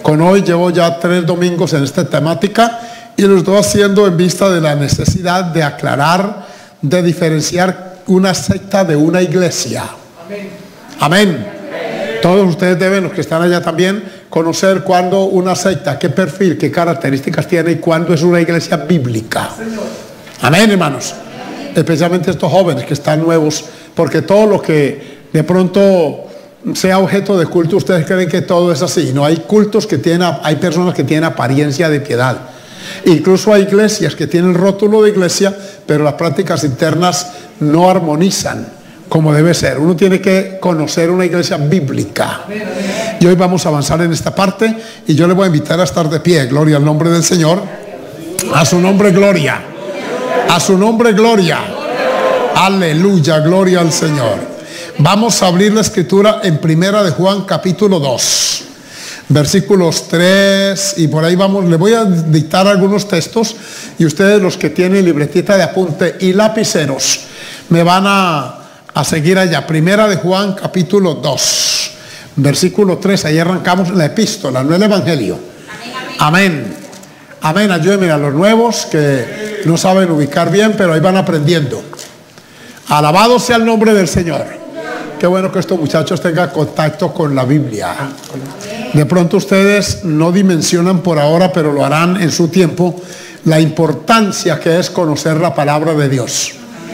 con hoy llevo ya 3 domingos en esta temática y lo estoy haciendo en vista de la necesidad de aclarar, de diferenciar una secta de una iglesia. Amén. Todos ustedes deben, los que están allá también, conocer cuándo una secta, qué perfil, qué características tiene y cuándo es una iglesia bíblica. Amén, hermanos. Especialmente estos jóvenes que están nuevos, porque todo lo que de pronto sea objeto de culto, ustedes creen que todo es así. No, hay cultos que hay personas que tienen apariencia de piedad. Incluso hay iglesias que tienen rótulo de iglesia, pero las prácticas internas no armonizan como debe ser. Uno tiene que conocer una iglesia bíblica. Y hoy vamos a avanzar en esta parte y yo le voy a invitar a estar de pie. Gloria al nombre del Señor. A su nombre, gloria. A su nombre, gloria. Aleluya, gloria al Señor. Vamos a abrir la escritura en Primera de Juan capítulo 2, versículos 3 y por ahí vamos. Le voy a dictar algunos textos y ustedes, los que tienen libretita de apunte y lapiceros, me van a seguir allá. Primera de Juan capítulo 2, versículo 3, ahí arrancamos la epístola, no el evangelio. Amén. Amén. Ayúdenme a los nuevos que no saben ubicar bien, pero ahí van aprendiendo. Alabado sea el nombre del Señor. Qué bueno que estos muchachos tengan contacto con la Biblia. De pronto ustedes no dimensionan por ahora, pero lo harán en su tiempo, la importancia que es conocer la palabra de Dios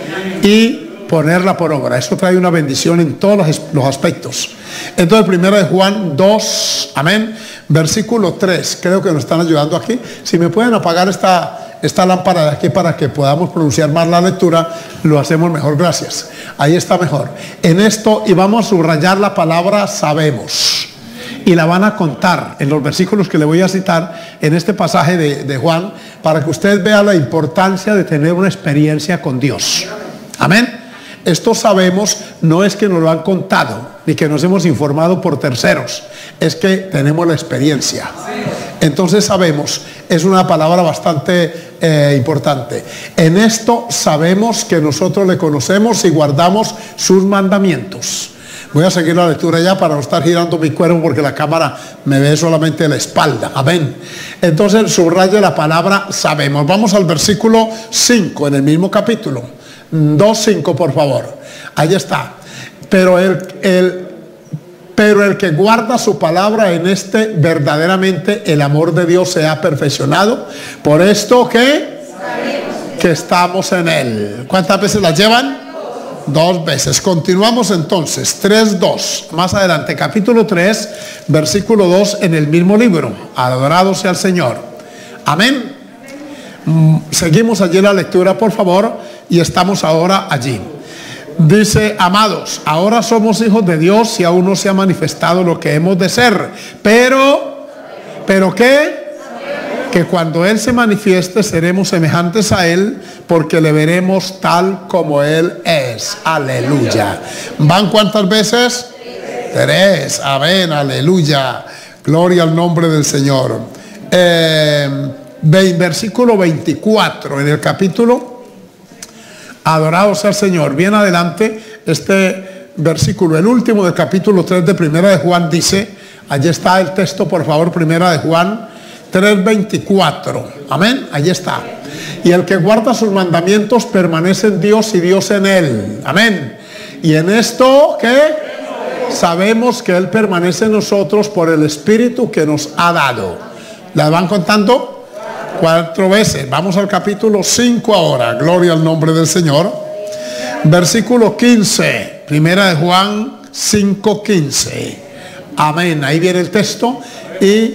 y ponerla por obra. Eso trae una bendición en todos los aspectos. Entonces, Primera de Juan 2, amén, versículo 3, creo que nos están ayudando aquí. Si me pueden apagar esta lámpara de aquí para que podamos pronunciar más la lectura, lo hacemos mejor, gracias. Ahí está mejor. En esto, y vamos a subrayar la palabra sabemos, y la van a contar en los versículos que le voy a citar en este pasaje de Juan, para que usted vea la importancia de tener una experiencia con Dios. Amén. Esto sabemos no es que nos lo han contado, ni que nos hemos informado por terceros, es que tenemos la experiencia. Entonces sabemos, es una palabra bastante importante. En esto sabemos que nosotros le conocemos y guardamos sus mandamientos. Voy a seguir la lectura ya para no estar girando mi cuerpo porque la cámara me ve solamente la espalda. Amén. Entonces subraye la palabra sabemos. Vamos al versículo 5 en el mismo capítulo. 2:5, por favor. Ahí está. Pero el que guarda su palabra, en este verdaderamente el amor de Dios se ha perfeccionado. Por esto que estamos en él. ¿Cuántas veces la llevan? 2 veces. Continuamos entonces. 3:2. Más adelante, capítulo 3, versículo 2 en el mismo libro. Adorado sea el Señor. Amén. Seguimos allí la lectura, por favor, y estamos ahora allí. Dice: amados, ahora somos hijos de Dios y aún no se ha manifestado lo que hemos de ser. Pero ¿qué? Que cuando Él se manifieste seremos semejantes a Él, porque le veremos tal como Él es. Aleluya. ¿Van cuántas veces? 3. Amén, aleluya. Gloria al nombre del Señor. Versículo 24 en el capítulo. Adorado sea el Señor. Bien adelante, este versículo, el último del capítulo 3 de Primera de Juan, dice, allí está el texto, por favor, Primera de Juan 3:24. Amén, allí está. Y el que guarda sus mandamientos permanece en Dios y Dios en él. Amén. Y en esto, ¿qué? Sabemos que Él permanece en nosotros por el Espíritu que nos ha dado. ¿La van contando? 4 veces. Vamos al capítulo 5 ahora. Gloria al nombre del Señor. Versículo 15. Primera de Juan 5:15. Amén. Ahí viene el texto. Y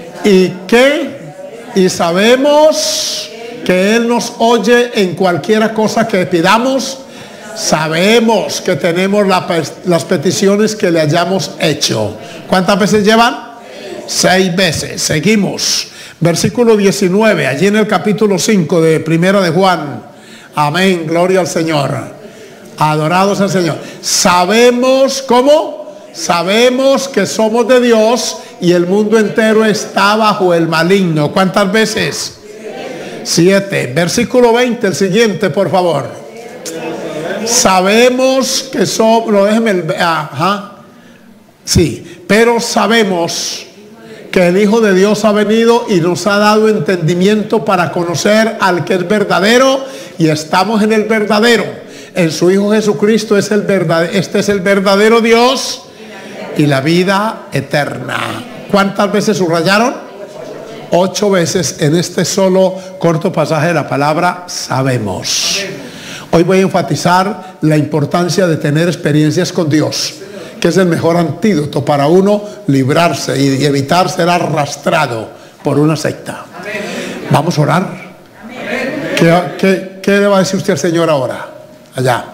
sabemos que Él nos oye en cualquiera cosa que pidamos. Sabemos que tenemos las peticiones que le hayamos hecho. ¿Cuántas veces llevan? 6 veces. Seguimos. Versículo 19, allí en el capítulo 5 de Primera de Juan. Amén, gloria al Señor. Adorados al Señor. Sabemos, ¿cómo? Sabemos que somos de Dios y el mundo entero está bajo el maligno. ¿Cuántas veces? 7. Versículo 20, el siguiente, por favor. Sabemos que somos, no, déjeme, sí, pero sabemos que el Hijo de Dios ha venido y nos ha dado entendimiento para conocer al que es verdadero, y estamos en el verdadero. En su Hijo Jesucristo este es el verdadero Dios y la vida eterna. ¿Cuántas veces subrayaron? 8 veces en este solo corto pasaje de la palabra sabemos. Hoy voy a enfatizar la importancia de tener experiencias con Dios, que es el mejor antídoto para uno librarse y evitar ser arrastrado por una secta. Vamos a orar. ¿Qué le va a decir usted al Señor ahora? Allá.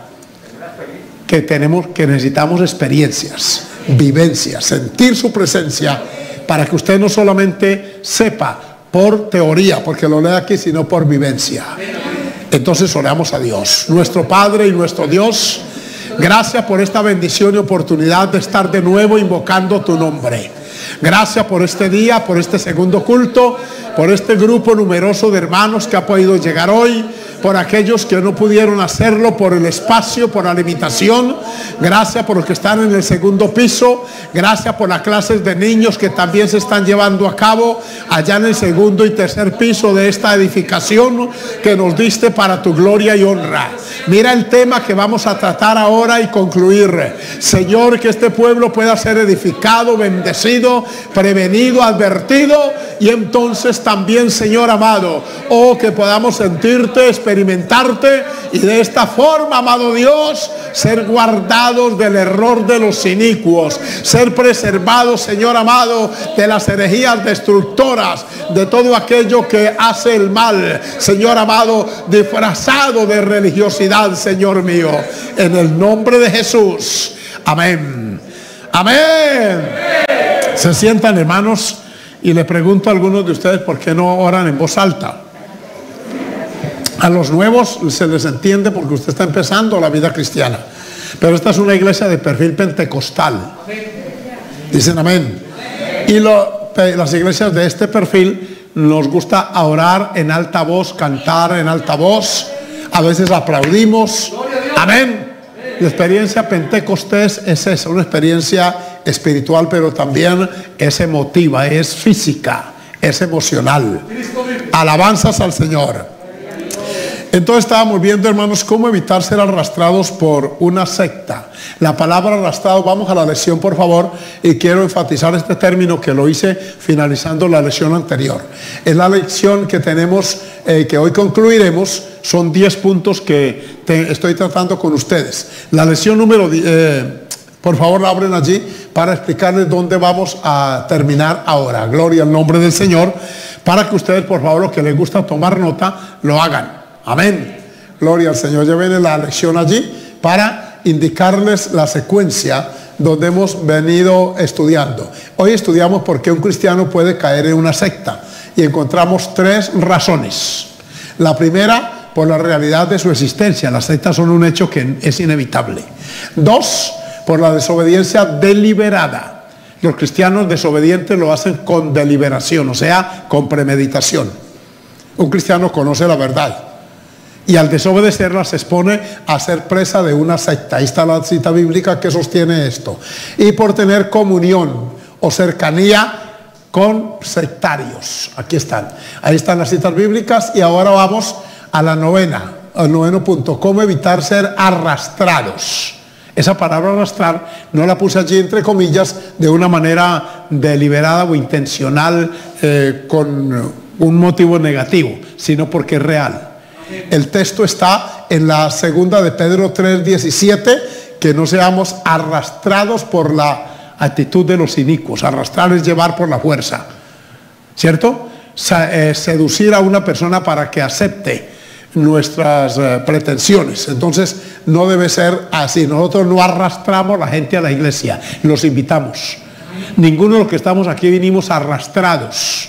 Que necesitamos experiencias, vivencias, sentir su presencia, para que usted no solamente sepa por teoría, porque lo lee aquí, sino por vivencia. Entonces oramos a Dios, nuestro Padre y nuestro Dios. Gracias por esta bendición y oportunidad de estar de nuevo invocando tu nombre. Gracias por este día, por este segundo culto, por este grupo numeroso de hermanos que ha podido llegar hoy, por aquellos que no pudieron hacerlo por el espacio, por la limitación. Gracias por los que están en el segundo piso. Gracias por las clases de niños que también se están llevando a cabo allá en el segundo y tercer piso de esta edificación que nos diste para tu gloria y honra. Mira el tema que vamos a tratar ahora y concluir. Señor, que este pueblo pueda ser edificado, bendecido, prevenido, advertido, y entonces también, Señor amado, que podamos sentirte, experimentarte, y de esta forma, amado Dios, ser guardados del error de los inicuos, ser preservados, Señor amado, de las herejías destructoras, de todo aquello que hace el mal, Señor amado, disfrazado de religiosidad, Señor mío, en el nombre de Jesús. Amén. Amén. Se sientan, hermanos, y le pregunto a algunos de ustedes por qué no oran en voz alta. A los nuevos se les entiende porque usted está empezando la vida cristiana, pero esta es una iglesia de perfil pentecostal. Dicen amén. Y las iglesias de este perfil nos gusta orar en alta voz, cantar en alta voz, a veces aplaudimos. Amén. La experiencia pentecostés es esa, una experiencia espiritual, pero también es emotiva, es física, es emocional. Alabanzas al Señor. Entonces estábamos viendo, hermanos, cómo evitar ser arrastrados por una secta. La palabra arrastrado, vamos a la lección, por favor, y quiero enfatizar este término que lo hice finalizando la lección anterior. Es la lección que tenemos, que hoy concluiremos. Son 10 puntos que estoy tratando con ustedes. La lección número 10, por favor, la abren allí para explicarles dónde vamos a terminar ahora. Gloria al nombre del Señor, para que ustedes, por favor, los que les gusta tomar nota, lo hagan. Amén. Gloria al Señor. Lleven la lección allí para indicarles la secuencia donde hemos venido estudiando. Hoy estudiamos por qué un cristiano puede caer en una secta, y encontramos 3 razones. La primera, por la realidad de su existencia. Las sectas son un hecho que es inevitable. 2, por la desobediencia deliberada. Los cristianos desobedientes lo hacen con deliberación, o sea, con premeditación. Un cristiano conoce la verdad, y al desobedecerla se expone a ser presa de una secta. Ahí está la cita bíblica que sostiene esto. Y por tener comunión o cercanía con sectarios. Aquí están. Ahí están las citas bíblicas. Y ahora vamos a la novena, al noveno punto. ¿Cómo evitar ser arrastrados? Esa palabra arrastrar no la puse allí entre comillas de una manera deliberada o intencional, con un motivo negativo, sino porque es real. El texto está en la segunda de Pedro 3:17, que no seamos arrastrados por la actitud de los inicuos. Arrastrar es llevar por la fuerza, ¿cierto? Seducir a una persona para que acepte nuestras pretensiones. Entonces no debe ser así. Nosotros no arrastramos a la gente a la iglesia, los invitamos. Ninguno de los que estamos aquí vinimos arrastrados.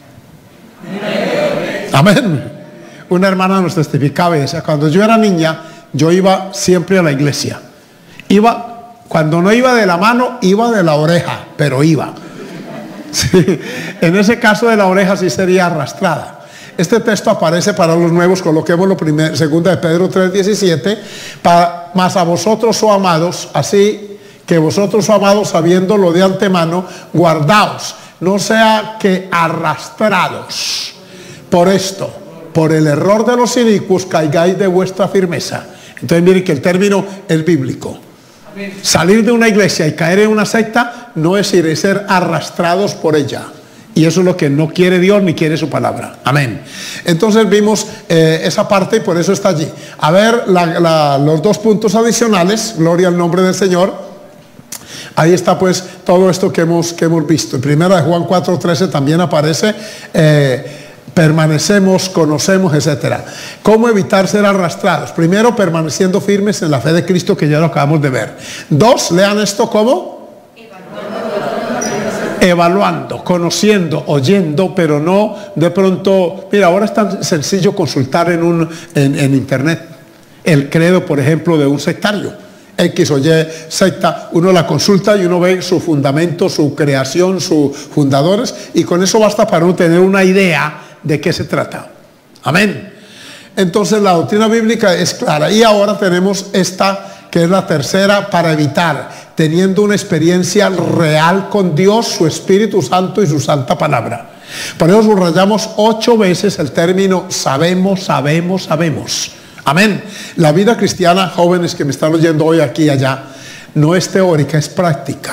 Amén. Una hermana nos testificaba y decía: cuando yo era niña, yo iba siempre a la iglesia. Cuando no iba de la mano, iba de la oreja, pero iba. Sí, en ese caso de la oreja sí sería arrastrada. Este texto aparece para los nuevos, coloquemos lo primero, segunda de Pedro 3:17, mas a vosotros, amados, así que vosotros, amados, sabiéndolo de antemano, guardaos no sea que arrastrados por esto, por el error de los inicuos, caigáis de vuestra firmeza. Entonces miren que el término es bíblico. Salir de una iglesia y caer en una secta no es ir, es ser arrastrados por ella. Y eso es lo que no quiere Dios ni quiere su palabra. Amén. Entonces vimos esa parte y por eso está allí. A ver los dos puntos adicionales. Gloria al nombre del Señor. Ahí está pues todo esto que hemos visto. En primera de Juan 4:13 también aparece permanecemos, conocemos, etcétera. ¿Cómo evitar ser arrastrados? Primero, permaneciendo firmes en la fe de Cristo, que ya lo acabamos de ver. Dos, lean esto como evaluando, conociendo, oyendo, pero no de pronto. Mira, ahora es tan sencillo consultar en internet el credo, por ejemplo, de un sectario. X o Y secta, uno la consulta y uno ve su fundamento, su creación, sus fundadores, y con eso basta para uno tener una idea de qué se trata. Amén. Entonces la doctrina bíblica es clara. Y ahora tenemos esta, que es la tercera, para evitar, teniendo una experiencia real con Dios, su Espíritu Santo y su santa palabra. Por eso subrayamos 8 veces el término sabemos, sabemos, sabemos. Amén. La vida cristiana, jóvenes que me están oyendo hoy aquí y allá, no es teórica, es práctica.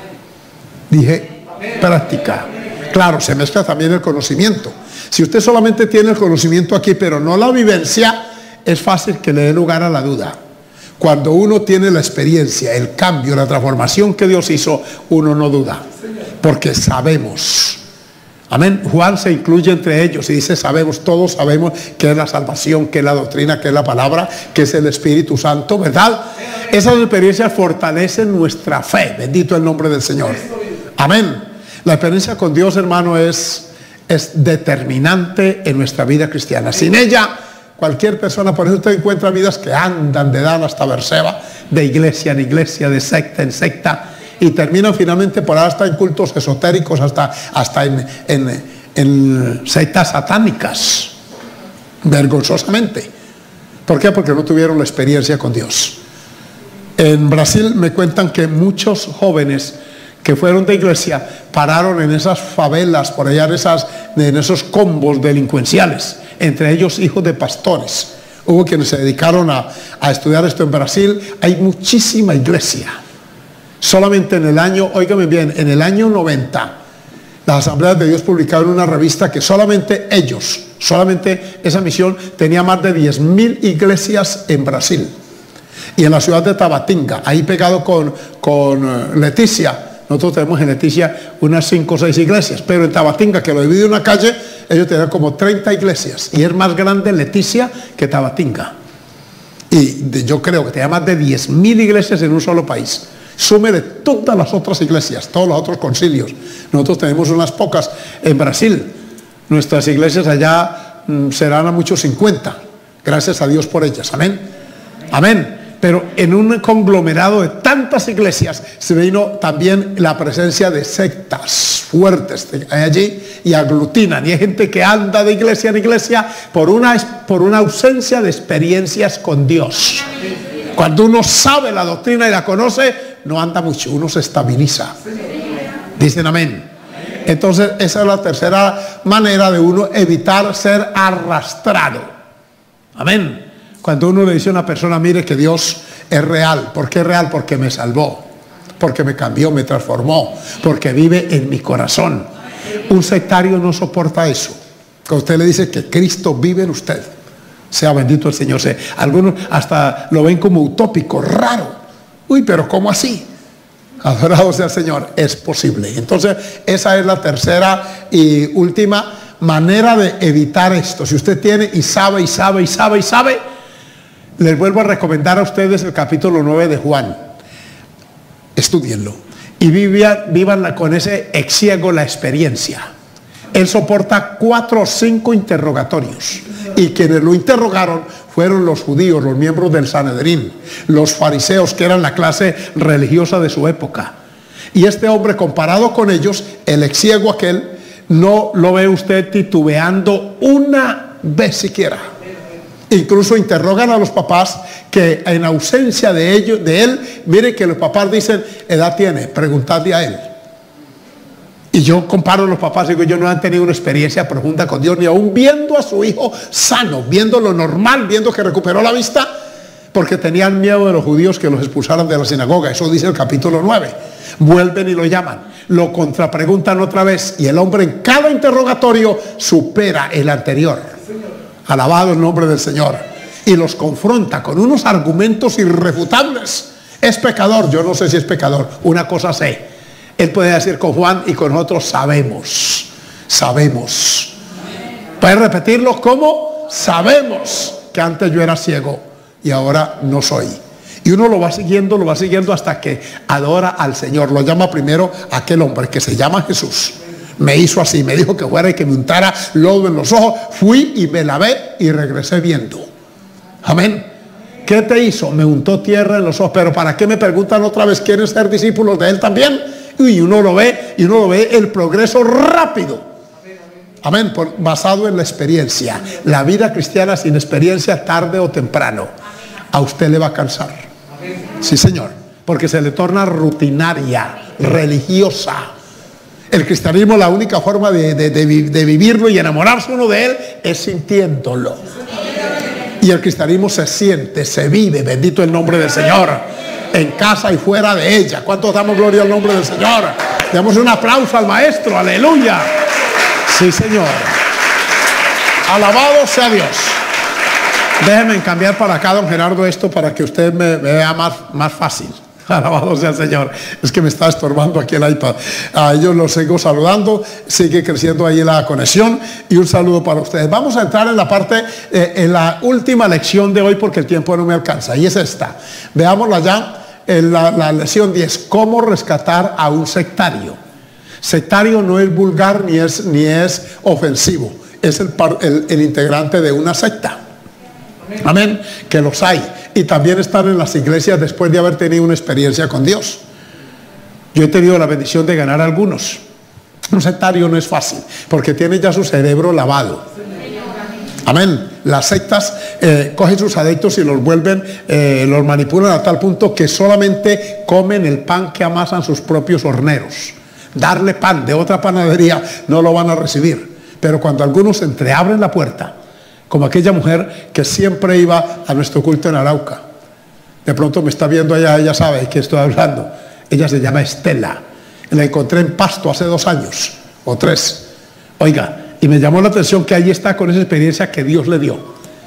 Dije práctica. Claro, se mezcla también el conocimiento. Si usted solamente tiene el conocimiento aquí, pero no la vivencia, es fácil que le dé lugar a la duda. Cuando uno tiene la experiencia, el cambio, la transformación que Dios hizo, uno no duda, porque sabemos. Amén. Juan se incluye entre ellos y dice sabemos, todos sabemos que es la salvación, que es la doctrina, que es la palabra, que es el Espíritu Santo, ¿verdad? Esas experiencias fortalecen nuestra fe. Bendito el nombre del Señor. Amén. La experiencia con Dios, hermano, es determinante en nuestra vida cristiana. Sin ella, cualquier persona, por eso usted encuentra vidas que andan de Dan hasta Berseba, de iglesia en iglesia, de secta en secta, y terminan finalmente por ahora hasta en cultos esotéricos, hasta en sectas satánicas, vergonzosamente. ¿Por qué? Porque no tuvieron la experiencia con Dios. En Brasil me cuentan que muchos jóvenes que fueron de iglesia pararon en esas favelas, por allá en esos combos delincuenciales, entre ellos hijos de pastores. Hubo quienes se dedicaron a estudiar esto en Brasil. Hay muchísima iglesia. Solamente en el año, óigame bien, en el año 90, las Asambleas de Dios publicaron una revista que solamente esa misión tenía más de 10.000 iglesias en Brasil. Y en la ciudad de Tabatinga, ahí pegado con Leticia, nosotros tenemos en Leticia unas 5 o 6 iglesias, pero en Tabatinga, que lo divide una calle, ellos tenían como 30 iglesias. Y es más grande Leticia que Tabatinga. Y yo creo que tenía más de 10.000 iglesias en un solo país. Súmele todas las otras iglesias, todos los otros concilios. Nosotros tenemos unas pocas en Brasil. Nuestras iglesias allá serán a muchos 50. Gracias a Dios por ellas. Amén. Amén. Pero en un conglomerado de tantas iglesias se vino también la presencia de sectas fuertes allí y aglutinan. Y hay gente que anda de iglesia en iglesia por una ausencia de experiencias con Dios. Cuando uno sabe la doctrina y la conoce, no anda mucho, uno se estabiliza. Dicen amén. Entonces esa es la tercera manera de uno evitar ser arrastrado. Amén. Cuando uno le dice a una persona, mire que Dios es real. ¿Por qué es real? Porque me salvó, porque me cambió, me transformó, porque vive en mi corazón. Un sectario no soporta eso. Cuando usted le dice que Cristo vive en usted, sea bendito el Señor. Algunos hasta lo ven como utópico, raro. Uy, pero ¿cómo así? Adorado sea el Señor. Es posible. Entonces esa es la tercera y última manera de evitar esto. Si usted tiene y sabe, les vuelvo a recomendar a ustedes el capítulo 9 de Juan. Estúdienlo. Y vivan con ese exciego la experiencia. Él soporta 4 o 5 interrogatorios. Y quienes lo interrogaron fueron los judíos, los miembros del Sanedrín, los fariseos, que eran la clase religiosa de su época. Y este hombre, comparado con ellos, el exciego aquel, no lo ve usted titubeando una vez siquiera. Incluso interrogan a los papás, que en ausencia de él, mire que los papás dicen, edad tiene, preguntadle a él. Y yo comparo a los papás y digo, ellos no han tenido una experiencia profunda con Dios, ni aún viendo a su hijo sano, viendo lo normal, viendo que recuperó la vista, porque tenían miedo de los judíos que los expulsaran de la sinagoga. Eso dice el capítulo 9. Vuelven y lo llaman, lo contrapreguntan otra vez, y el hombre en cada interrogatorio supera el anterior. Alabado el nombre del Señor. Y los confronta con unos argumentos irrefutables. Es pecador, yo no sé si es pecador, una cosa sé. Él puede decir con Juan y con nosotros sabemos. ¿Puede repetirlo? ¿Cómo? Sabemos que antes yo era ciego y ahora no soy. Y uno lo va siguiendo hasta que adora al Señor. Lo llama primero aquel hombre que se llama Jesús. Me hizo así, me dijo que fuera y que me untara lodo en los ojos. Fui y me lavé y regresé viendo. Amén. ¿Qué te hizo? Me untó tierra en los ojos. Pero ¿para qué me preguntan otra vez? ¿Quieren ser discípulos de él también? Y uno lo ve el progreso rápido. Amén. Basado en la experiencia. La vida cristiana sin experiencia, tarde o temprano, a usted le va a cansar. Sí, Señor. Porque se le torna rutinaria, religiosa. El cristianismo, la única forma de vivirlo y enamorarse uno de él es sintiéndolo. Y el cristianismo se siente, se vive, bendito el nombre del Señor, en casa y fuera de ella. ¿Cuántos damos gloria al nombre del Señor? Damos un aplauso al Maestro, aleluya. Sí, Señor. Alabado sea Dios. Déjenme cambiar para acá, don Gerardo, esto para que usted me vea más fácil. Alabado sea el Señor. Es que me está estorbando aquí el iPad. A ellos los sigo saludando. Sigue creciendo ahí la conexión. Y un saludo para ustedes. Vamos a entrar en la parte, en la última lección de hoy, porque el tiempo no me alcanza. Y es esta. Veámosla ya en la lección 10. ¿Cómo rescatar a un sectario? Sectario no es vulgar ni es ofensivo. Es el integrante de una secta. Amén, que los hay. Y también están en las iglesias después de haber tenido una experiencia con Dios. Yo he tenido la bendición de ganar algunos. Un sectario no es fácil, porque tiene ya su cerebro lavado. Amén. Las sectas cogen sus adeptos y los vuelven, los manipulan a tal punto que solamente comen el pan que amasan sus propios horneros. Darle pan de otra panadería no lo van a recibir. Pero cuando algunos entreabren la puerta, como aquella mujer que siempre iba a nuestro culto en Arauca. De pronto me está viendo allá, ella sabe de qué estoy hablando. Ella se llama Estela. La encontré en Pasto hace 2 años o 3. Oiga, y me llamó la atención que ahí está con esa experiencia que Dios le dio.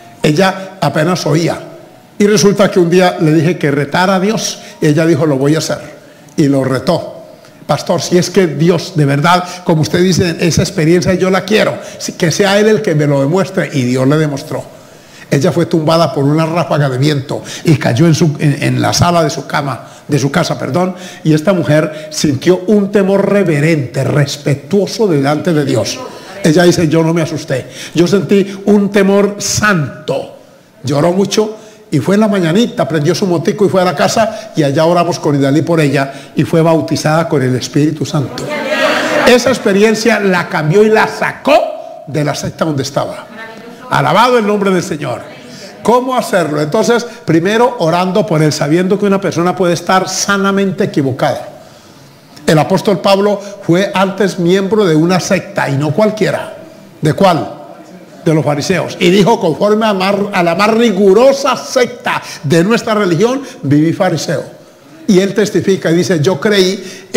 Ella apenas oía. Y resulta que un día le dije que retara a Dios. Y ella dijo, lo voy a hacer. Y lo retó. Pastor, si es que Dios, de verdad, como usted dice, esa experiencia yo la quiero, que sea Él el que me lo demuestre. Y Dios le demostró. Ella fue tumbada por una ráfaga de viento y cayó en la sala de su casa, y esta mujer sintió un temor reverente, respetuoso delante de Dios. Ella dice, yo no me asusté, yo sentí un temor santo. Lloró mucho. Y fue en la mañanita, prendió su motico y fue a la casa, y allá oramos con Idalí por ella, y fue bautizada con el Espíritu Santo. Esa experiencia la cambió y la sacó de la secta donde estaba. Alabado el nombre del Señor. ¿Cómo hacerlo? Entonces, primero orando por él, sabiendo que una persona puede estar sanamente equivocada. El apóstol Pablo fue antes miembro de una secta, y no cualquiera. ¿De cuál? De los fariseos. Y dijo, conforme a la más rigurosa secta de nuestra religión, viví fariseo. Y él testifica y dice, yo creí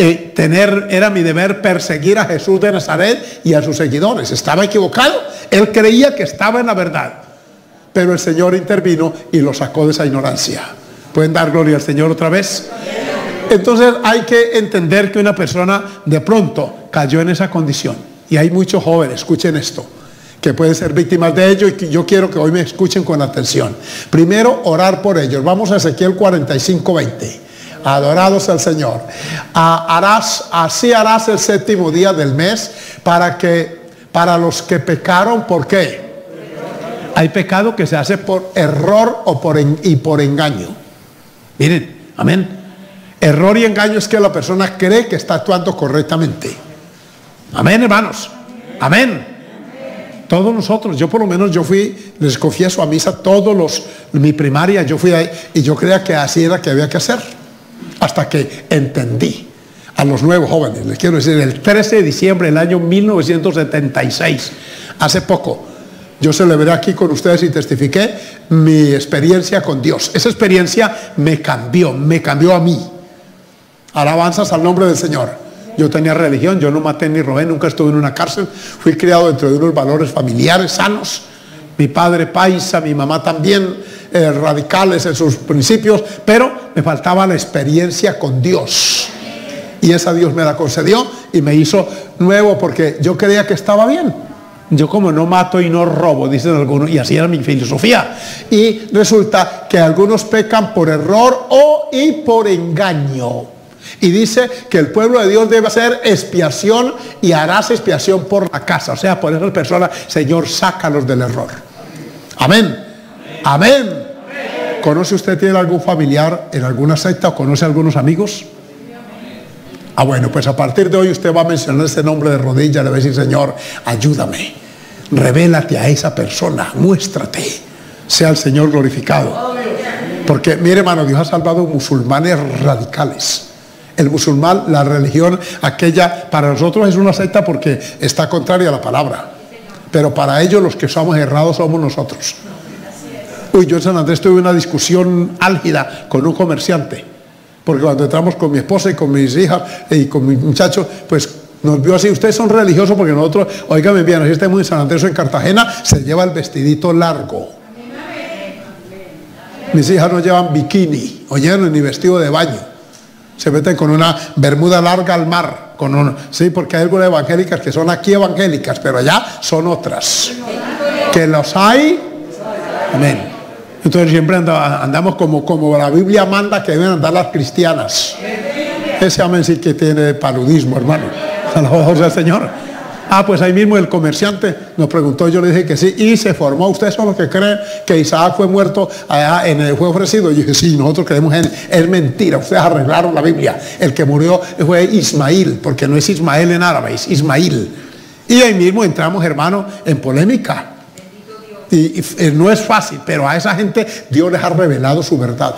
era mi deber perseguir a Jesús de Nazaret y a sus seguidores. Estaba equivocado. Él creía que estaba en la verdad. Pero el Señor intervino y lo sacó de esa ignorancia. ¿Pueden dar gloria al Señor otra vez? Entonces hay que entender que una persona de pronto cayó en esa condición. Y hay muchos jóvenes, escuchen esto, que pueden ser víctimas de ello, y que yo quiero que hoy me escuchen con atención. Primero, orar por ellos. Vamos a Ezequiel 45:20. Adorados al Señor. Así harás el 7º día del mes para los que pecaron. ¿Por qué? Hay pecado que se hace por error o por engaño. Miren, amén. Error y engaño es que la persona cree que está actuando correctamente. Amén, hermanos. Amén. Todos nosotros, yo por lo menos, yo fui, les confieso, a misa mi primaria, yo fui ahí y yo creía que así era que había que hacer. Hasta que entendí. A los nuevos jóvenes, les quiero decir, el 13 de diciembre del año 1976, hace poco, yo celebré aquí con ustedes y testifiqué mi experiencia con Dios. Esa experiencia me cambió a mí. Alabanzas al nombre del Señor. Yo tenía religión, yo no maté ni robé, nunca estuve en una cárcel, fui criado dentro de unos valores familiares sanos. Mi padre paisa, mi mamá también, radicales en sus principios, pero me faltaba la experiencia con Dios. Y esa Dios me la concedió y me hizo nuevo porque yo creía que estaba bien. Yo como no mato y no robo, dicen algunos, y así era mi filosofía. Y resulta que algunos pecan por error y por engaño. Y dice que el pueblo de Dios debe hacer expiación y harás expiación por la casa. O sea, por esas personas, Señor, sácalos del error. Amén. Amén. ¿Conoce usted, tiene algún familiar en alguna secta o conoce a algunos amigos? Ah, bueno, pues a partir de hoy usted va a mencionar ese nombre de rodillas, le va a decir, Señor, ayúdame, revélate a esa persona, muéstrate, sea el Señor glorificado. Porque, mire hermano, Dios ha salvado musulmanes radicales. El musulmán, la religión, aquella, para nosotros es una secta porque está contraria a la palabra. Pero para ellos los que somos errados somos nosotros. Uy, yo en San Andrés tuve una discusión álgida con un comerciante. Porque cuando entramos con mi esposa y con mis hijas y con mis muchachos, pues nos vio así, ustedes son religiosos porque nosotros, oígame bien, así estemos en San Andrés o en Cartagena, se lleva el vestidito largo. Mis hijas no llevan bikini, oyeron, ni vestido de baño. Se meten con una bermuda larga al mar, sí, porque hay algunas evangélicas que son aquí evangélicas, pero allá son otras. Que los hay, amén. Entonces siempre andamos como la Biblia manda que deben andar las cristianas. Ese amén sí que tiene paludismo, hermano. Alabado sea el Señor. Ah, pues ahí mismo el comerciante nos preguntó, yo le dije que sí, y se formó. ¿Ustedes son los que creen que Isaac fue muerto allá fue ofrecido? Y yo dije, sí, nosotros creemos en él. Es mentira, ustedes arreglaron la Biblia. El que murió fue Ismael, porque no es Ismael en árabe, es Ismael. Y ahí mismo entramos, hermano, en polémica. Y no es fácil, pero a esa gente Dios les ha revelado su verdad.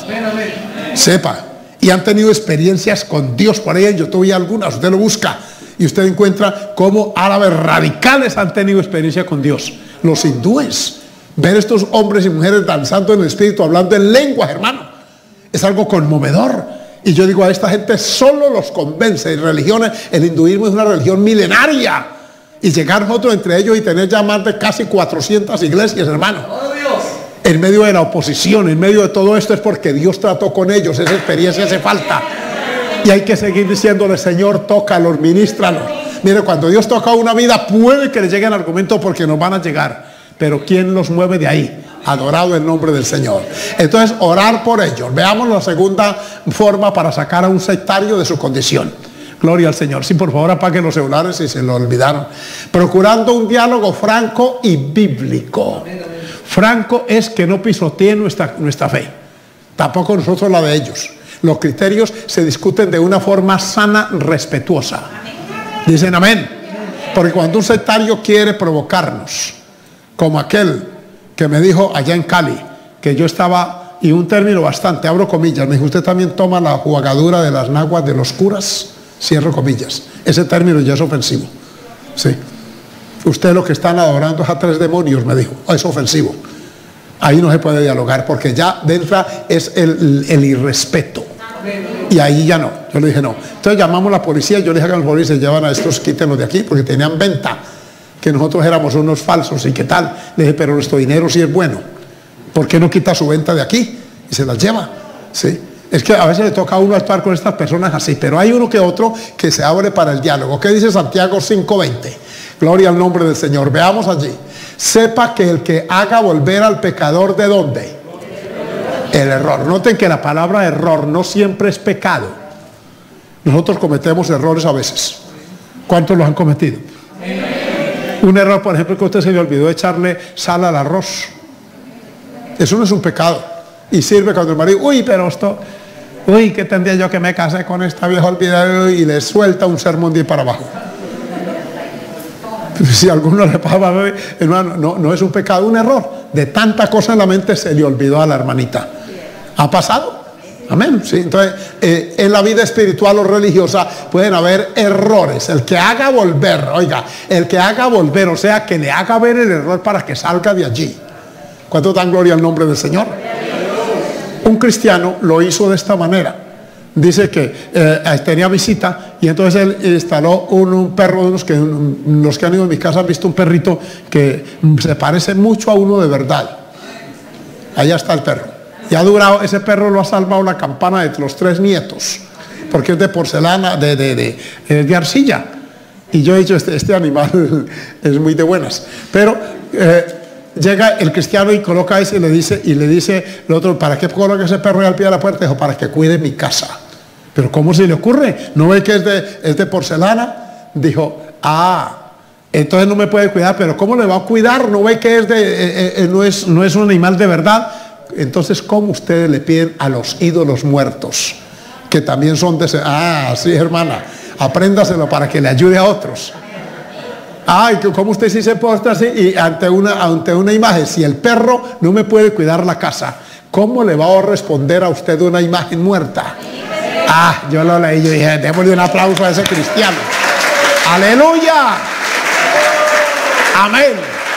Sepa, y han tenido experiencias con Dios. Por ahí en YouTube hay algunas, usted lo busca y usted encuentra cómo árabes radicales han tenido experiencia con Dios. Los hindúes, ver estos hombres y mujeres danzando en el espíritu, hablando en lenguas, hermano, es algo conmovedor. Y yo digo, a esta gente solo los convence. En religiones, el hinduismo es una religión milenaria. Y llegar nosotros entre ellos y tener ya más de casi 400 iglesias, hermano. En medio de la oposición, en medio de todo esto, es porque Dios trató con ellos. Esa experiencia hace falta. Y hay que seguir diciéndole, Señor, tócalos, ministralos. Mire, cuando Dios toca una vida, puede que le lleguen argumentos porque nos van a llegar. Pero ¿quién los mueve de ahí? Adorado el nombre del Señor. Entonces, orar por ellos. Veamos la segunda forma para sacar a un sectario de su condición. Gloria al Señor. Sí, por favor, apaguen los celulares si se lo olvidaron. Procurando un diálogo franco y bíblico. Franco es que no pisotee nuestra fe. Tampoco nosotros la de ellos. Los criterios se discuten de una forma sana, respetuosa. Dicen amén. Porque cuando un sectario quiere provocarnos, como aquel que me dijo allá en Cali, que yo estaba, y un término bastante, abro comillas, me dijo, usted también toma la jugadura de las naguas de los curas. Cierro comillas. Ese término ya es ofensivo. Sí. Usted lo que están adorando es a 3 demonios, me dijo. Es ofensivo. Ahí no se puede dialogar porque ya dentro es el irrespeto. Y ahí ya no. Yo le dije no. Entonces llamamos a la policía. Yo le dije a los policías, llevan a estos, quítenlos de aquí porque tenían venta. Que nosotros éramos unos falsos y qué tal. Le dije, pero nuestro dinero sí es bueno. ¿Por qué no quita su venta de aquí? Y se las lleva. Sí. Es que a veces le toca a uno actuar con estas personas así, pero hay uno que otro que se abre para el diálogo. ¿Qué dice Santiago 5:20? Gloria al nombre del Señor. Veamos allí. Sepa que el que haga volver al pecador, ¿de dónde? El error. Noten que la palabra error no siempre es pecado. Nosotros cometemos errores a veces. ¿Cuántos los han cometido? Un error, por ejemplo, que a usted se le olvidó echarle sal al arroz. Eso no es un pecado. Y sirve cuando el marido, uy, pero esto... Uy, ¿qué tendría yo que me casé con esta vieja olvidada? Y le suelta un sermón de ahí para abajo. Si a alguno le pasa, hermano, no es un pecado, un error. De tanta cosa en la mente se le olvidó a la hermanita. ¿Ha pasado? Amén. Sí, entonces, en la vida espiritual o religiosa pueden haber errores. El que haga volver, oiga, el que haga volver, o sea, que le haga ver el error para que salga de allí. ¿Cuánto dan gloria al nombre del Señor? Un cristiano lo hizo de esta manera. Dice que tenía visita y entonces él instaló un perro de los que han ido a mi casa han visto un perrito que se parece mucho a uno de verdad. Allá está el perro. Y ha durado, ese perro lo ha salvado la campana de los 3 nietos, porque es de porcelana, de arcilla. Y yo he dicho, este animal es muy de buenas. Pero llega el cristiano y coloca ese y le dice el otro, ¿para qué coloca ese perro ahí al pie de la puerta? Dijo, para que cuide mi casa. Pero ¿cómo se le ocurre? ¿No ve que es de porcelana? Dijo, entonces no me puede cuidar, pero ¿cómo le va a cuidar? ¿No ve que no es un animal de verdad? Entonces, ¿cómo ustedes le piden a los ídolos muertos? Que también son de ese... sí, hermana, apréndaselo para que le ayude a otros. ¿Cómo usted sí se porta así? Y ante una imagen, si el perro no me puede cuidar la casa, ¿cómo le va a responder a usted una imagen muerta? Yo lo leí, yo dije, démosle un aplauso a ese cristiano. ¡Aleluya! Amén.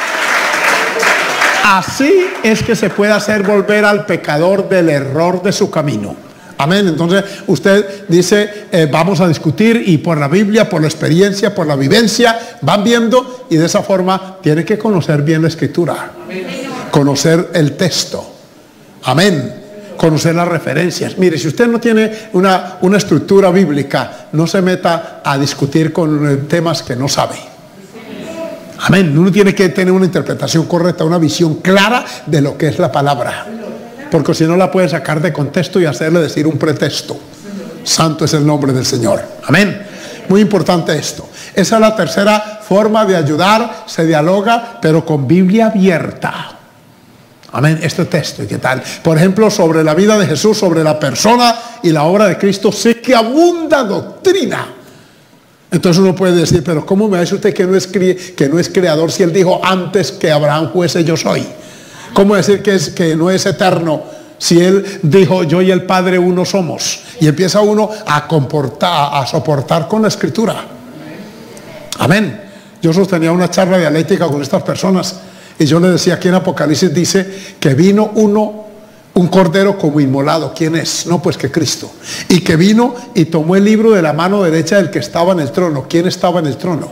Así es que se puede hacer volver al pecador del error de su camino. Amén. Entonces usted dice, vamos a discutir y por la Biblia, por la experiencia, por la vivencia, van viendo y de esa forma tiene que conocer bien la Escritura. Amén. Conocer el texto. Amén. Conocer las referencias. Mire, si usted no tiene una estructura bíblica, no se meta a discutir con temas que no sabe. Amén. Uno tiene que tener una interpretación correcta, una visión clara de lo que es la palabra. Porque si no la puede sacar de contexto y hacerle decir un pretexto. Santo es el nombre del Señor. Amén. Muy importante esto. Esa es la tercera forma de ayudar. Se dialoga, pero con Biblia abierta. Amén. Este texto, ¿y qué tal? Por ejemplo, sobre la vida de Jesús, sobre la persona y la obra de Cristo, sé que abunda doctrina. Entonces uno puede decir, pero ¿cómo me dice usted que no es creador si él dijo antes que Abraham fuese yo soy? ¿Cómo decir que no es eterno si él dijo yo y el Padre uno somos? Y empieza uno a soportar con la Escritura. Amén. Yo sostenía una charla dialéctica con estas personas y yo les decía, aquí en Apocalipsis dice que vino un cordero como inmolado. ¿Quién es? No, pues que Cristo. Y que vino y tomó el libro de la mano derecha del que estaba en el trono. ¿Quién estaba en el trono?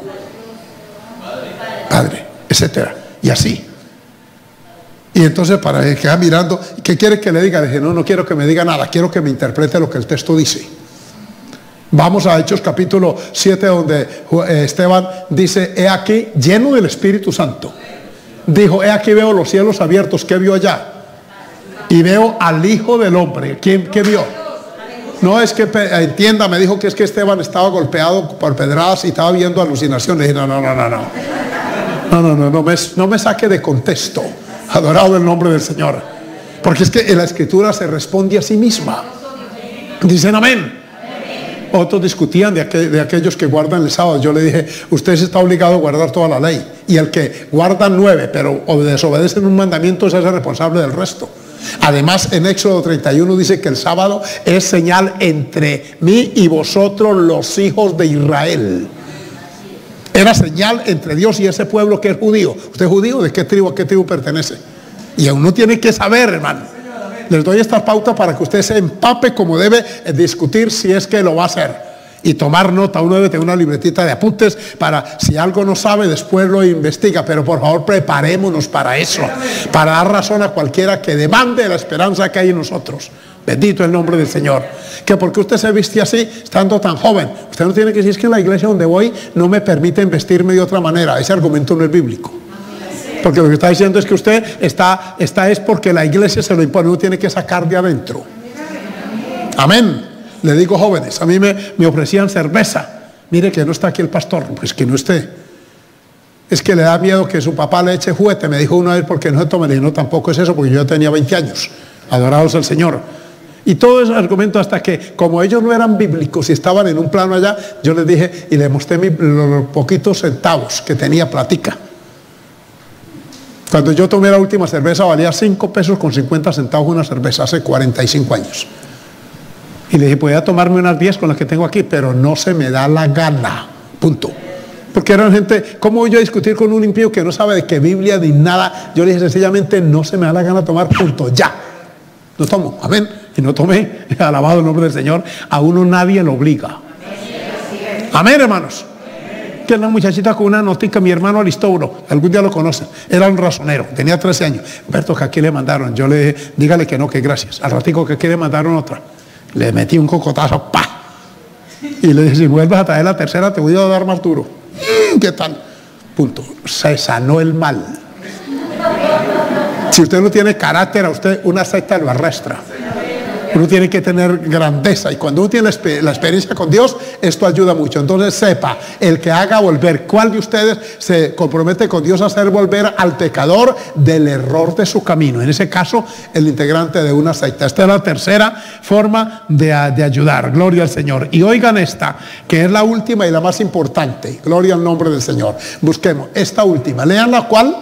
Padre, etcétera. Y así. Y entonces para el que va mirando, ¿qué quiere que le diga? Le dije, no quiero que me diga nada, quiero que me interprete lo que el texto dice. Vamos a Hechos capítulo 7, donde Esteban dice, he aquí, lleno del Espíritu Santo. Dijo, he aquí veo los cielos abiertos. ¿Qué vio allá? Y veo al Hijo del Hombre. ¿Qué vio? No es que, entienda, me dijo que es que Esteban estaba golpeado por pedradas y estaba viendo alucinaciones. Le dije, no me saque de contexto. Adorado el nombre del Señor. Porque es que en la Escritura se responde a sí misma. Dicen amén. Otros discutían de aquellos que guardan el sábado. Yo le dije, usted está obligado a guardar toda la ley. Y el que guarda 9, pero desobedecen un mandamiento, es el responsable del resto. Además, en Éxodo 31 dice que el sábado es señal entre mí y vosotros, los hijos de Israel. Era señal entre Dios y ese pueblo que es judío. ¿Usted es judío? ¿De qué tribu? ¿A qué tribu pertenece? Y uno tiene que saber, hermano. Les doy esta pauta para que usted se empape como debe discutir si es que lo va a hacer. Y tomar nota. Uno debe tener una libretita de apuntes para si algo no sabe, después lo investiga. Pero por favor, preparémonos para eso. Para dar razón a cualquiera que demande la esperanza que hay en nosotros. Bendito el nombre del Señor. Que porque usted se viste así, estando tan joven. Usted no tiene que decir, es que en la iglesia donde voy no me permiten vestirme de otra manera. Ese argumento no es bíblico. Porque lo que está diciendo es que usted está es porque la iglesia se lo impone. Uno tiene que sacar de adentro. Amén. Le digo, jóvenes, a mí me ofrecían cerveza. Mire que no está aquí el pastor. Pues que no esté. Es que le da miedo que su papá le eche juguete. Me dijo una vez, porque no se tome. Le dije, no, tampoco es eso, porque yo tenía 20 años. Adorados al Señor. Y todo ese argumento, hasta que como ellos no eran bíblicos y estaban en un plano allá, yo les dije y les mostré los poquitos centavos que tenía platica. Cuando yo tomé la última cerveza valía 5 pesos con 50 centavos una cerveza, hace 45 años. Y le dije, podía tomarme unas 10 con las que tengo aquí, pero no se me da la gana. Punto. Porque eran gente, ¿cómo voy yo a discutir con un impío que no sabe de qué Biblia ni nada? Yo le dije sencillamente, no se me da la gana tomar, punto, ya. No tomo, amén. Y no tomé, alabado el nombre del Señor. A uno nadie lo obliga. Amén, hermanos. Que una muchachita con una notica, mi hermano Aristóbulo, algún día lo conocen, era un razonero, tenía 13 años. Berto, que aquí le mandaron, yo le dije, dígale que no, que gracias. Al ratico que aquí le mandaron otra, le metí un cocotazo, ¡pa! Y le dije, si vuelves a traer la tercera, te voy a dar más duro. ¿Qué tal? Punto. Se sanó el mal. Si usted no tiene carácter, a usted una secta lo arrastra. Uno tiene que tener grandeza, y cuando uno tiene la experiencia con Dios, esto ayuda mucho. Entonces sepa, el que haga volver, ¿cuál de ustedes se compromete con Dios a hacer volver al pecador del error de su camino? En ese caso, el integrante de una secta. Esta es la tercera forma de ayudar. Gloria al Señor. Y oigan esta, que es la última y la más importante. Gloria al nombre del Señor. Busquemos esta última. Lean la cual.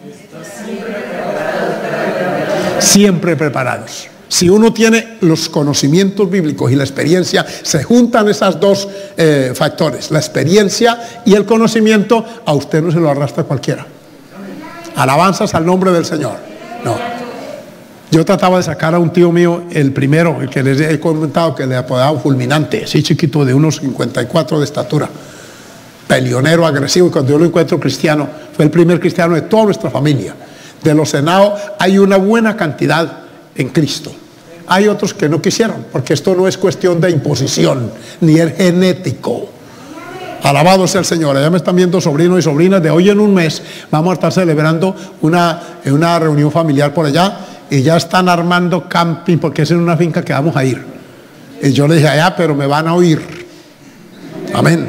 Siempre preparados. Si uno tiene los conocimientos bíblicos y la experiencia, se juntan esos dos factores, la experiencia y el conocimiento, a usted no se lo arrastra cualquiera. Alabanzas al nombre del Señor. No. Yo trataba de sacar a un tío mío, el primero, el que les he comentado, que le apodaba Fulminante, así chiquito, de unos 54 de estatura, peleonero, agresivo, y cuando yo lo encuentro cristiano, fue el primer cristiano de toda nuestra familia. De los Henao hay una buena cantidad en Cristo. Hay otros que no quisieron, porque esto no es cuestión de imposición, ni es genético. Alabado sea el Señor. Allá me están viendo sobrinos y sobrinas. De hoy en un mes vamos a estar celebrando una reunión familiar por allá, y ya están armando camping, porque es en una finca que vamos a ir. Y yo le dije, allá, pero me van a oír. Amén.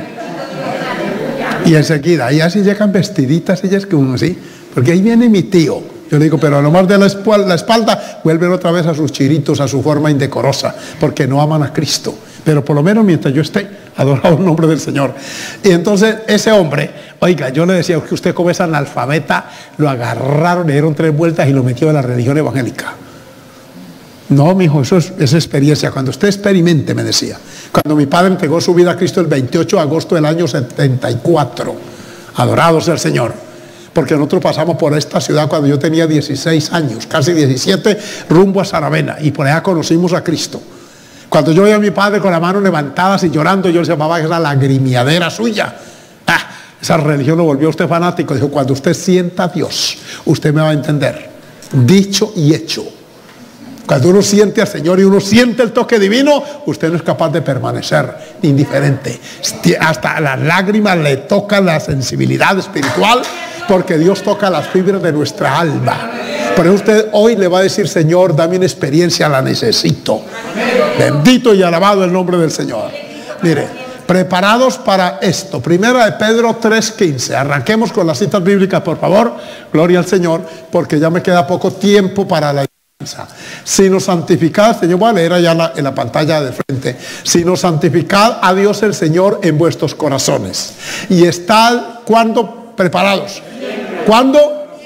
Y enseguida, y así llegan vestiditas ellas que uno sí, porque ahí viene mi tío. Yo le digo, pero a lo más de la espalda, vuelven otra vez a sus chiritos, a su forma indecorosa, porque no aman a Cristo. Pero por lo menos mientras yo esté, adorado el nombre del Señor. Y entonces ese hombre, oiga, yo le decía que usted como es analfabeta, lo agarraron, le dieron 3 vueltas y lo metió en la religión evangélica. No, mijo, eso es experiencia. Cuando usted experimente, me decía. Cuando mi padre entregó su vida a Cristo el 28 de agosto del año 74, adorado sea el Señor. Porque nosotros pasamos por esta ciudad cuando yo tenía 16 años, casi 17, rumbo a Saravena, y por allá conocimos a Cristo. Cuando yo veía a mi padre con las manos levantadas y llorando, yo le llamaba esa lagrimiadera suya. Esa religión lo volvió a usted fanático. Dijo, cuando usted sienta a Dios, usted me va a entender. Dicho y hecho. Cuando uno siente al Señor y uno siente el toque divino, usted no es capaz de permanecer indiferente. Hasta las lágrimas le tocan la sensibilidad espiritual, porque Dios toca las fibras de nuestra alma. Por eso usted hoy le va a decir, Señor, dame una experiencia, la necesito. Bendito y alabado el nombre del Señor. Mire, preparados para esto. Primera de Pedro 3:15. Arranquemos con las citas bíblicas, por favor. Gloria al Señor, porque ya me queda poco tiempo para la enseñanza. Sino santificad, Señor, voy a leer allá en la pantalla de frente. Sino santificad a Dios el Señor en vuestros corazones. Y estad, ¿cuándo preparados? ¿Cuándo?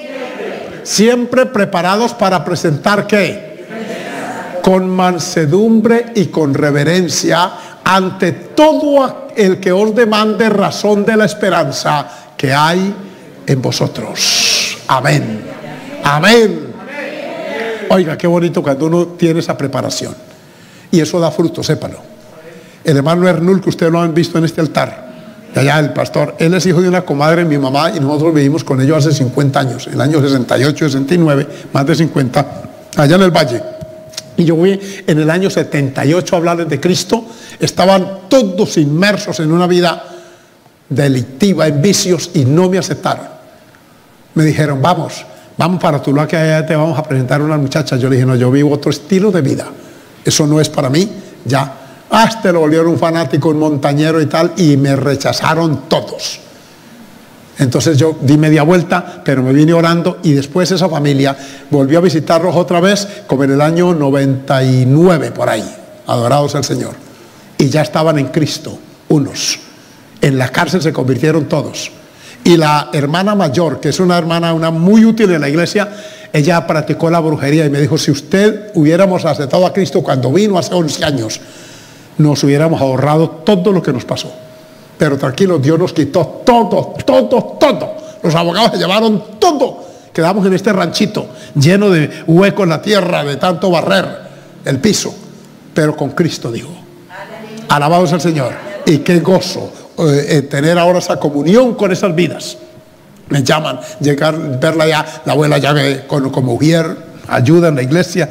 Siempre preparados para presentar ¿qué? Con mansedumbre y con reverencia ante todo el que os demande razón de la esperanza que hay en vosotros. Amén. Amén. Oiga, qué bonito cuando uno tiene esa preparación. Y eso da fruto, sépalo. El hermano Ernul, que ustedes lo han visto en este altar, allá el pastor, él es hijo de una comadre de mi mamá, y nosotros vivimos con ellos hace 50 años, en el año 68, 69, más de 50, allá en el valle. Y yo fui en el año 78 a hablarles de Cristo. Estaban todos inmersos en una vida delictiva, en vicios, y no me aceptaron. Me dijeron, vamos para Tuluá, que allá te vamos a presentar a una muchacha. Yo le dije, no, yo vivo otro estilo de vida, eso no es para mí, ya. Hasta lo volvieron un fanático, un montañero y tal, y me rechazaron todos. Entonces yo di media vuelta, pero me vine orando, y después esa familia volvió a visitarlos otra vez, como en el año 99, por ahí, adorados al Señor. Y ya estaban en Cristo, unos. En la cárcel se convirtieron todos. Y la hermana mayor, que es una hermana muy útil en la iglesia, ella practicó la brujería y me dijo, si usted hubiéramos aceptado a Cristo cuando vino hace 11 años, nos hubiéramos ahorrado todo lo que nos pasó. Pero tranquilos, Dios nos quitó todo. Los abogados se llevaron todo. Quedamos en este ranchito lleno de hueco en la tierra, de tanto barrer el piso. Pero con Cristo, digo. Alabado sea el Señor. Y qué gozo tener ahora esa comunión con esas vidas. Me llaman, llegar, verla ya, la abuela ya como mujer, ayuda en la iglesia.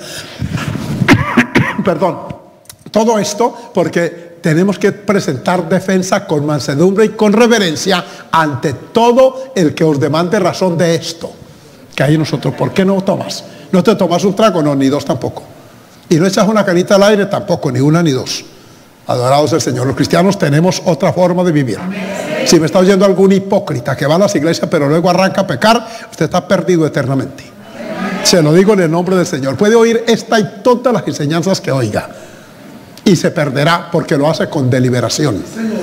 Perdón. Todo esto porque tenemos que presentar defensa con mansedumbre y con reverencia ante todo el que os demande razón de esto. Que hay nosotros, ¿por qué no tomas? ¿No te tomas un trago? No, ni dos tampoco. Y no echas una canita al aire tampoco, ni una ni dos. Adorados el Señor. Los cristianos tenemos otra forma de vivir. Si me está oyendo algún hipócrita que va a las iglesias pero luego arranca a pecar, usted está perdido eternamente. Se lo digo en el nombre del Señor. Puede oír esta y todas las enseñanzas que oiga. Y se perderá porque lo hace con deliberación,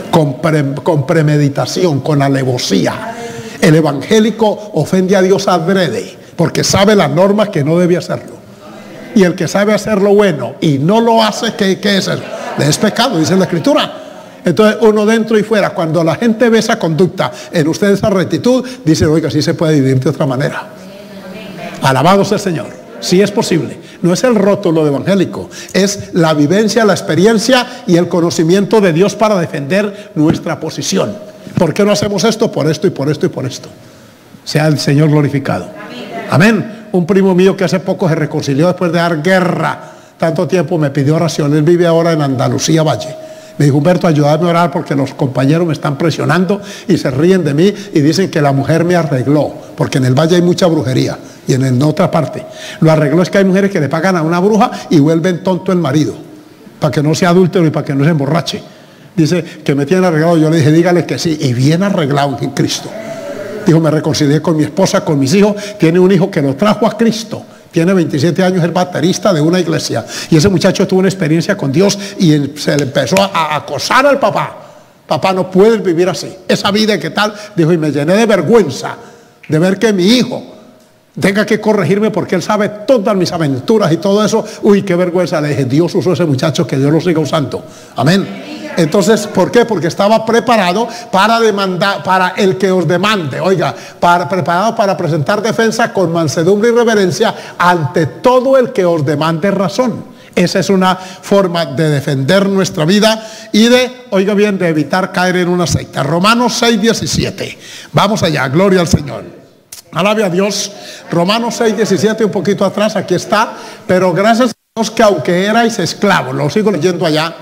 con premeditación, con alevosía. El evangélico ofende a Dios adrede porque sabe la norma que no debe hacerlo. Y el que sabe hacer lo bueno y no lo hace, ¿qué es eso? Es pecado, dice la Escritura. Entonces uno dentro y fuera, cuando la gente ve esa conducta en usted, esa rectitud, dice, oiga, sí se puede vivir de otra manera. Alabado sea el Señor. Sí es posible. No es el rótulo de evangélico, es la vivencia, la experiencia y el conocimiento de Dios para defender nuestra posición. ¿Por qué no hacemos esto? Por esto y por esto y por esto. Sea el Señor glorificado. Amén. Un primo mío que hace poco se reconcilió después de dar guerra tanto tiempo, me pidió oración. Él vive ahora en Andalucía Valle. Me dijo, Humberto, ayúdame a orar porque los compañeros me están presionando y se ríen de mí y dicen que la mujer me arregló, porque en el valle hay mucha brujería y en otra parte. Lo arregló es que hay mujeres que le pagan a una bruja y vuelven tonto el marido, para que no sea adúltero y para que no se emborrache. Dice que me tienen arreglado. Yo le dije, dígale que sí, y bien arreglado en Cristo. Dijo, me reconcilié con mi esposa, con mis hijos. Tiene un hijo que lo trajo a Cristo. Tiene 27 años, es baterista de una iglesia. Y ese muchacho tuvo una experiencia con Dios y se le empezó a acosar al papá. Papá, no puedes vivir así. Esa vida, ¿qué tal? Dijo, y me llené de vergüenza de ver que mi hijo tenga que corregirme porque él sabe todas mis aventuras y todo eso. Uy, qué vergüenza. Le dije, Dios usó a ese muchacho, que Dios lo siga usando. Amén. Entonces, ¿por qué? Porque estaba preparado para demandar, para el que os demande, oiga, preparado para presentar defensa con mansedumbre y reverencia ante todo el que os demande razón. Esa es una forma de defender nuestra vida y de, oiga bien, de evitar caer en una secta. Romanos 6:17. Vamos allá, gloria al Señor. Alabe a Dios. Romanos 6:17, un poquito atrás, aquí está. Pero gracias a Dios que aunque erais esclavos, lo sigo leyendo allá,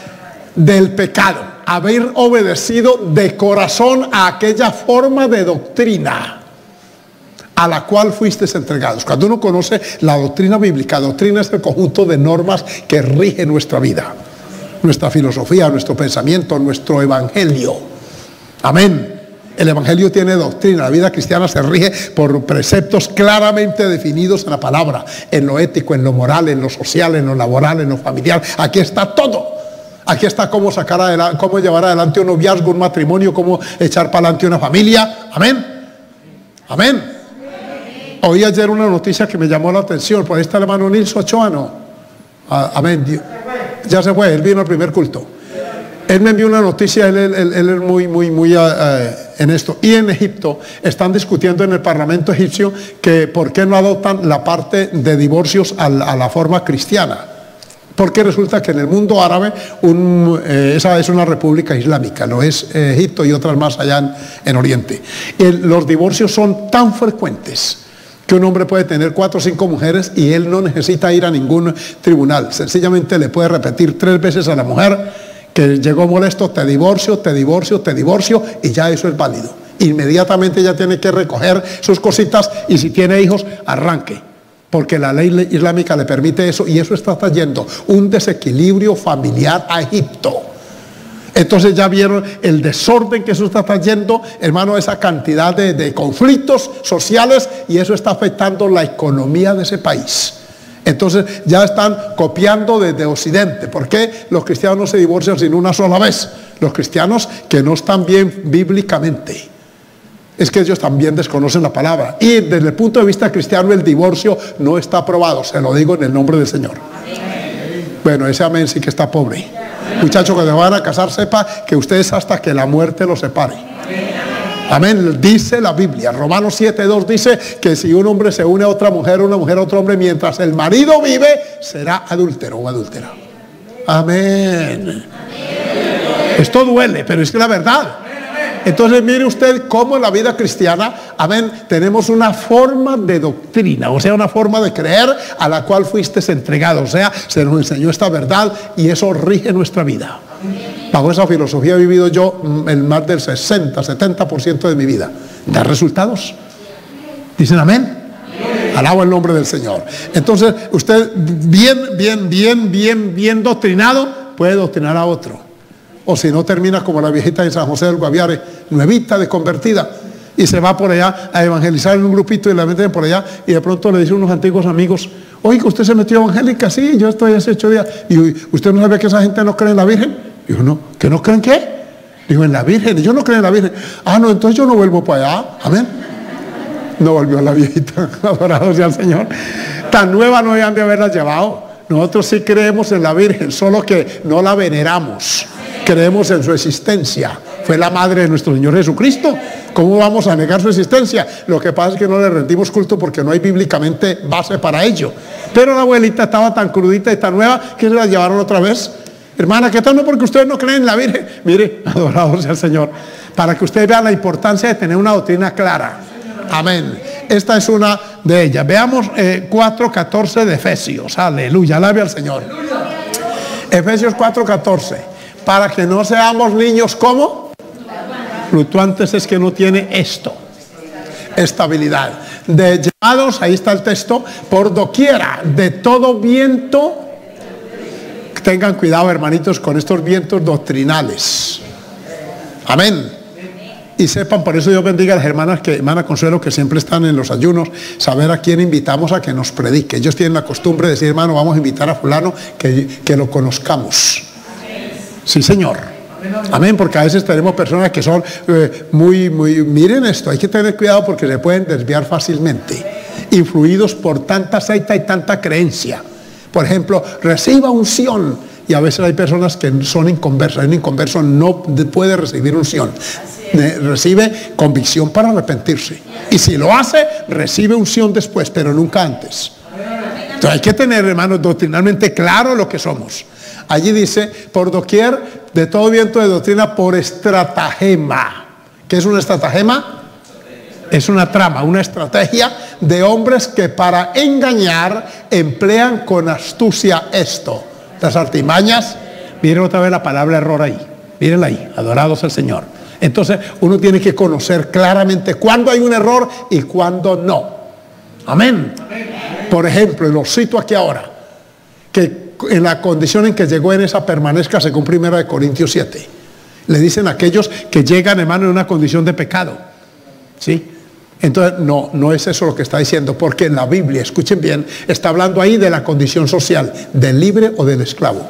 del pecado, haber obedecido de corazón a aquella forma de doctrina a la cual fuisteis entregados. Cuando uno conoce la doctrina bíblica, doctrina es el conjunto de normas que rige nuestra vida, nuestra filosofía, nuestro pensamiento, nuestro evangelio. Amén. El evangelio tiene doctrina. La vida cristiana se rige por preceptos claramente definidos en la palabra, en lo ético, en lo moral, en lo social, en lo laboral, en lo familiar. Aquí está todo. Aquí está cómo sacar adelante, cómo llevar adelante un noviazgo, un matrimonio, cómo echar para adelante una familia. Amén. Amén. Oí ayer una noticia que me llamó la atención. Por ahí está el hermano Nilson Ochoa, ¿no? Amén. Ya se fue, él vino al primer culto. Él me envió una noticia, él es muy en esto. Y en Egipto están discutiendo en el parlamento egipcio que por qué no adoptan la parte de divorcios a la forma cristiana. Porque resulta que en el mundo árabe esa es una república islámica, lo es Egipto y otras más allá en Oriente. Los divorcios son tan frecuentes que un hombre puede tener 4 o 5 mujeres y él no necesita ir a ningún tribunal. Sencillamente le puede repetir 3 veces a la mujer que llegó molesto, te divorcio, te divorcio, te divorcio, y ya eso es válido. Inmediatamente ya tiene que recoger sus cositas y si tiene hijos, arranque. Porque la ley islámica le permite eso y eso está trayendo un desequilibrio familiar a Egipto. Entonces ya vieron el desorden que eso está trayendo, hermano, esa cantidad de conflictos sociales y eso está afectando la economía de ese país. Entonces ya están copiando desde Occidente. ¿Por qué los cristianos no se divorcian sino una sola vez? Los cristianos que no están bien bíblicamente. Es que ellos también desconocen la palabra. Y desde el punto de vista cristiano el divorcio no está aprobado. Se lo digo en el nombre del Señor. Amén. Bueno, ese amén sí que está pobre. Muchachos que se van a casar, sepa que ustedes hasta que la muerte los separe. Amén. Dice la Biblia, Romanos 7:2 dice que si un hombre se une a otra mujer, una mujer a otro hombre, mientras el marido vive, será adúltero o adúltera. Amén. Esto duele, pero es que la verdad. Entonces mire usted cómo en la vida cristiana, amén, tenemos una forma de doctrina, o sea, una forma de creer a la cual fuiste entregado, o sea, se nos enseñó esta verdad y eso rige nuestra vida. Bajo esa filosofía he vivido yo el más del 60-70% de mi vida. ¿Da resultados? ¿Dicen amén? Alabo el nombre del Señor. Entonces usted bien doctrinado puede doctrinar a otro. O si no, termina como la viejita de San José del Guaviare, nuevita de convertida, y se va por allá a evangelizar en un grupito y la meten por allá, y de pronto le dicen unos antiguos amigos: oiga, ¿usted se metió evangélica? Sí, yo estoy hace 8 días. Y ¿usted no sabe que esa gente no cree en la Virgen? Dijo, no, ¿que no creen qué? Dijo, en la Virgen, y yo no creo en la Virgen. Ah, no, entonces yo no vuelvo para allá. Amén. No volvió la viejita, adorado sea el Señor. Tan nueva no habían de haberla llevado. Nosotros sí creemos en la Virgen, solo que no la veneramos. Creemos en su existencia. Fue la madre de nuestro Señor Jesucristo. ¿Cómo vamos a negar su existencia? Lo que pasa es que no le rendimos culto porque no hay bíblicamente base para ello. Pero la abuelita estaba tan crudita y tan nueva que se la llevaron otra vez. Hermana, ¿qué tal? No, porque ustedes no creen en la Virgen. Mire, adorado sea el Señor, para que ustedes vean la importancia de tener una doctrina clara. Amén. Esta es una de ellas. Veamos 4:14 de Efesios. Aleluya, alabe al Señor. Efesios 4:14. Para que no seamos niños, ¿cómo? Fluctuantes. Es que no tiene esto, estabilidad. De llevados, ahí está el texto, por doquiera, de todo viento. Tengan cuidado, hermanitos, con estos vientos doctrinales. Amén. Y sepan, por eso Dios bendiga a las hermanas, hermana Consuelo, que siempre están en los ayunos, saber a quién invitamos a que nos predique. Ellos tienen la costumbre de decir, hermano, vamos a invitar a fulano que lo conozcamos. Sí, Señor. Amén, porque a veces tenemos personas que son miren esto, hay que tener cuidado porque se pueden desviar fácilmente, influidos por tanta secta y tanta creencia. Por ejemplo, reciba unción, y a veces hay personas que son inconversas. Un inconverso no puede recibir unción. Recibe convicción para arrepentirse, y si lo hace, recibe unción después, pero nunca antes. Entonces hay que tener, hermanos, doctrinalmente claro lo que somos. Allí dice, por doquier, de todo viento de doctrina, por estratagema. ¿Qué es una estratagema? Es una trama, una estrategia de hombres que para engañar emplean con astucia esto. Las artimañas. Miren otra vez la palabra error ahí. Mírenla ahí, adorados al Señor. Entonces uno tiene que conocer claramente cuándo hay un error y cuándo no. Amén. Por ejemplo, y lo cito aquí ahora, que en la condición en que llegó en esa permanezca, según 1 Corintios 7. Le dicen a aquellos que llegan, hermano, en una condición de pecado. ¿Sí? Entonces, no es eso lo que está diciendo, porque en la Biblia, escuchen bien, está hablando ahí de la condición social, del libre o del esclavo.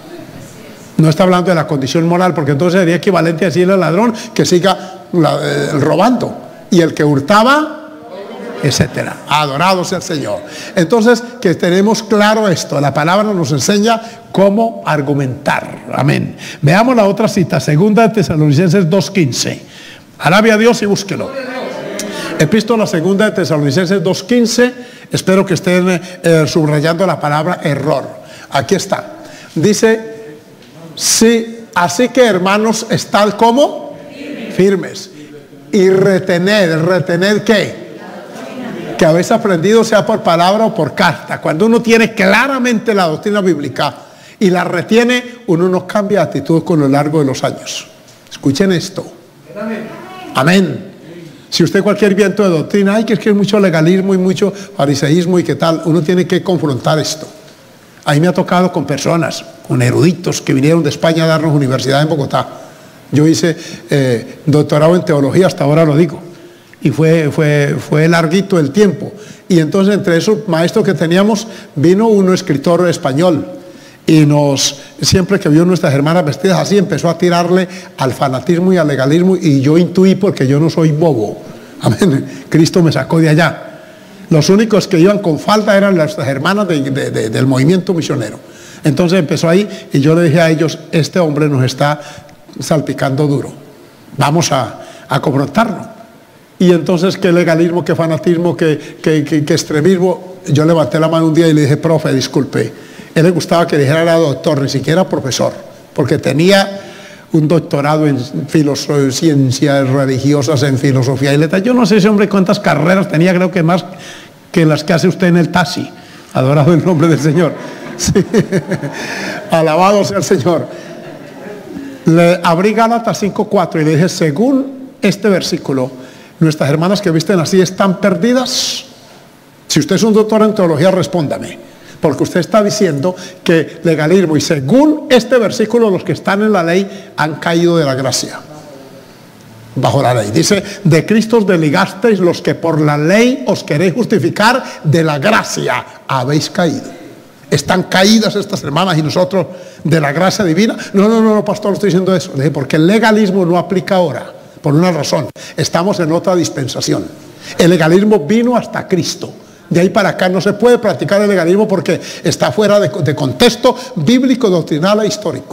No está hablando de la condición moral, porque entonces sería equivalente a decirle al ladrón que siga robando, y el que hurtaba, etcétera. Adorado sea el Señor. Entonces, que tenemos claro esto. La palabra nos enseña cómo argumentar. Amén. Veamos la otra cita, 2 Tesalonicenses 2:15. Alabe a Dios y búsquelo. Epístola 2 Tesalonicenses 2:15. Espero que estén subrayando la palabra error. Aquí está. Dice, sí, así que hermanos, estad como firmes. Y retener ¿qué? Que habéis aprendido, sea por palabra o por carta. Cuando uno tiene claramente la doctrina bíblica y la retiene, uno no cambia de actitud con lo largo de los años. Escuchen esto. Amén. Si usted cualquier viento de doctrina, hay que es mucho legalismo y mucho fariseísmo y qué tal, uno tiene que confrontar esto. A mí me ha tocado con personas, con eruditos que vinieron de España a darnos universidad en Bogotá. Yo hice doctorado en teología, hasta ahora lo digo. Y fue larguito el tiempo. Y entonces entre esos maestros que teníamos vino uno escritor español y siempre que vio nuestras hermanas vestidas así, empezó a tirarle al fanatismo y al legalismo, y yo intuí, porque yo no soy bobo. Amén. Cristo me sacó de allá. Los únicos que iban con falda eran las hermanas del movimiento misionero. Entonces empezó ahí y yo le dije a ellos, este hombre nos está salpicando duro, vamos a confrontarlo. Y entonces, qué legalismo, qué fanatismo, qué extremismo. Yo levanté la mano un día y le dije, profe, disculpe, él le gustaba que dijera era doctor, ni siquiera profesor, porque tenía un doctorado en ciencias religiosas, en filosofía y letras. Yo no sé ese hombre cuántas carreras tenía, creo que más que las que hace usted en el taxi. Adorado el nombre del Señor. Sí. Alabado sea el Señor. Le abrí Gálatas 5:4 y le dije, según este versículo, nuestras hermanas que visten así están perdidas. Si usted es un doctor en teología, respóndame, porque usted está diciendo que legalismo, y según este versículo, los que están en la ley han caído de la gracia. Bajo la ley dice, de Cristo os desligasteis, los que por la ley os queréis justificar, de la gracia habéis caído. Están caídas estas hermanas y nosotros de la gracia divina. No, pastor, no estoy diciendo eso. Le dije, porque el legalismo no aplica ahora, por una razón: estamos en otra dispensación. El legalismo vino hasta Cristo. De ahí para acá no se puede practicar el legalismo porque está fuera de contexto bíblico, doctrinal e histórico.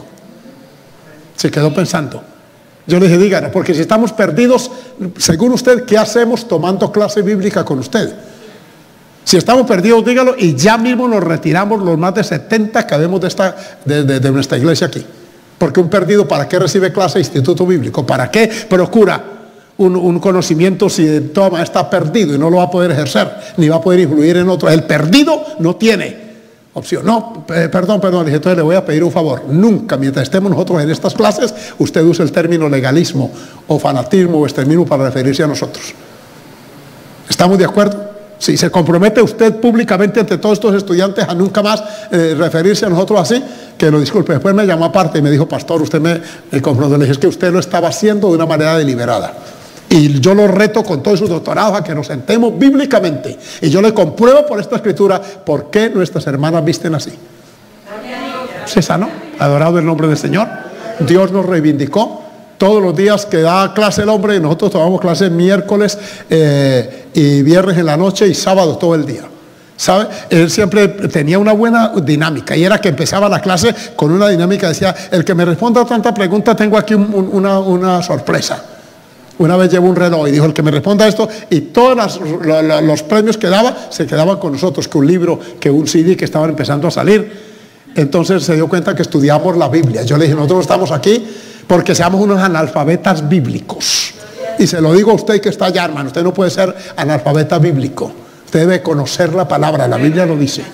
Se quedó pensando. Yo le dije, díganos, porque si estamos perdidos, según usted, ¿qué hacemos tomando clase bíblica con usted? Si estamos perdidos, dígalo, y ya mismo nos retiramos los más de 70 que habemos de nuestra iglesia aquí. Porque un perdido, ¿para qué recibe clase de instituto bíblico? ¿Para qué procura un conocimiento si toma, está perdido y no lo va a poder ejercer, ni va a poder influir en otro? El perdido no tiene opción. No, perdón, dije, entonces le voy a pedir un favor. Nunca, mientras estemos nosotros en estas clases, usted use el término legalismo o fanatismo o extremismo para referirse a nosotros. ¿Estamos de acuerdo? Si se compromete usted públicamente ante todos estos estudiantes a nunca más referirse a nosotros así, que lo disculpe. Después me llamó aparte y me dijo, pastor, usted me confrontó. Le dije, es que usted lo estaba haciendo de una manera deliberada. Y yo lo reto con todos sus doctorados a que nos sentemos bíblicamente. Y yo le compruebo por esta escritura por qué nuestras hermanas visten así. ¿Se sanó? Adorado el nombre del Señor. Dios nos reivindicó. Todos los días que da clase el hombre, nosotros tomamos clase miércoles y viernes en la noche y sábado todo el día. ¿Sabe? Él siempre tenía una buena dinámica y era que empezaba la clase con una dinámica. Decía, el que me responda a tanta pregunta, tengo aquí una sorpresa. Una vez llevó un reloj y dijo, el que me responda esto, y todos los premios que daba se quedaban con nosotros, que un libro, que un CD que estaban empezando a salir. Entonces se dio cuenta que estudiamos la Biblia. Yo le dije, nosotros estamos aquí porque seamos unos analfabetas bíblicos. Y se lo digo a usted que está allá, hermano, usted no puede ser analfabeta bíblico. Usted debe conocer la palabra, la Biblia lo dice.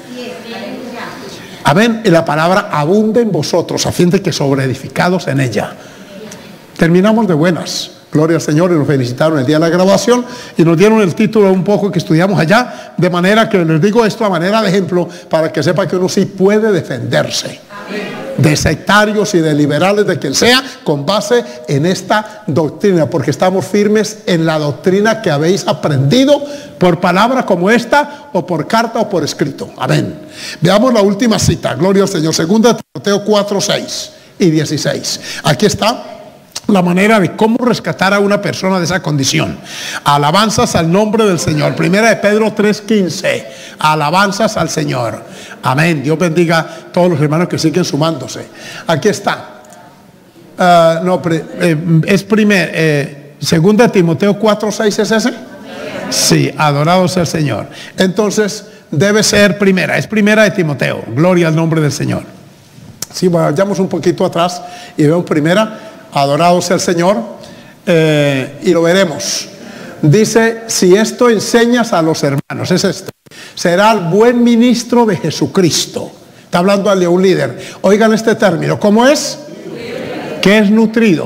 Amén, y la palabra abunda en vosotros, a fin de que sobreedificados en ella. Terminamos de buenas. Gloria al Señor, y nos felicitaron el día de la graduación y nos dieron el título un poco que estudiamos allá, de manera que les digo esto a manera de ejemplo para que sepa que uno sí puede defenderse de sectarios y de liberales, de quien sea, con base en esta doctrina, porque estamos firmes en la doctrina que habéis aprendido por palabra como esta, o por carta o por escrito. Amén. Veamos la última cita, gloria al Señor, 2 Timoteo 4:6 y 16. Aquí está la manera de cómo rescatar a una persona de esa condición. Alabanzas al nombre del Señor. 1 de Pedro 3:15. Alabanzas al Señor. Amén. Dios bendiga a todos los hermanos que siguen sumándose. Aquí está. Es 2 Timoteo 4:6, ¿es ese? Sí, adorado sea el Señor. Entonces debe ser primera. Es 1 de Timoteo. Gloria al nombre del Señor. Si vayamos un poquito atrás y vemos primera. Adorado sea el Señor, y lo veremos. Dice, si esto enseñas a los hermanos, es este, será el buen ministro de Jesucristo. Está hablando a un líder. Oigan este término, ¿cómo es? ¿Qué es nutrido?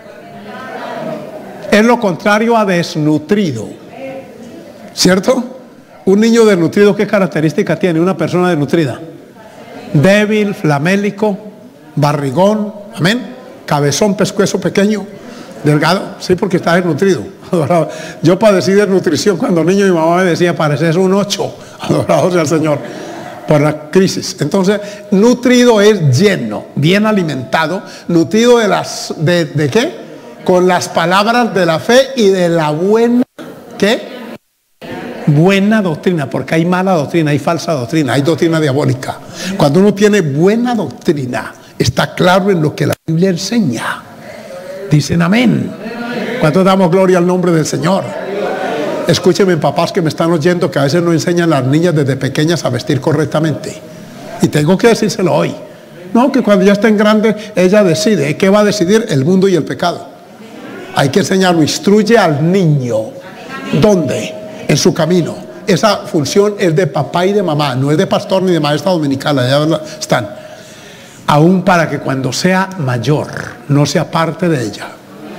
Es lo contrario a desnutrido, ¿cierto? Un niño desnutrido, ¿qué característica tiene una persona desnutrida? Débil, flamélico, barrigón, amén. Cabezón, pescuezo pequeño, delgado, sí, porque está desnutrido. Adorado. Yo padecí desnutrición cuando niño, mi mamá me decía, pareces un 8, adorado sea el Señor, por la crisis. Entonces, nutrido es lleno, bien alimentado, nutrido ¿de qué? Con las palabras de la fe y de la buena, ¿qué? Buena doctrina, porque hay mala doctrina, hay falsa doctrina, hay doctrina diabólica. Cuando uno tiene buena doctrina, está claro en lo que la Biblia enseña. Dicen amén. ¿Cuánto damos gloria al nombre del Señor? Escúchenme, papás que me están oyendo, que a veces no enseñan a las niñas desde pequeñas a vestir correctamente. Y tengo que decírselo hoy. No, que cuando ya estén grandes, ella decide. ¿Qué va a decidir? El mundo y el pecado. Hay que enseñarlo. Instruye al niño. ¿Dónde? En su camino. Esa función es de papá y de mamá, no es de pastor ni de maestra dominical. Allá están. Aún para que cuando sea mayor no sea parte de ella.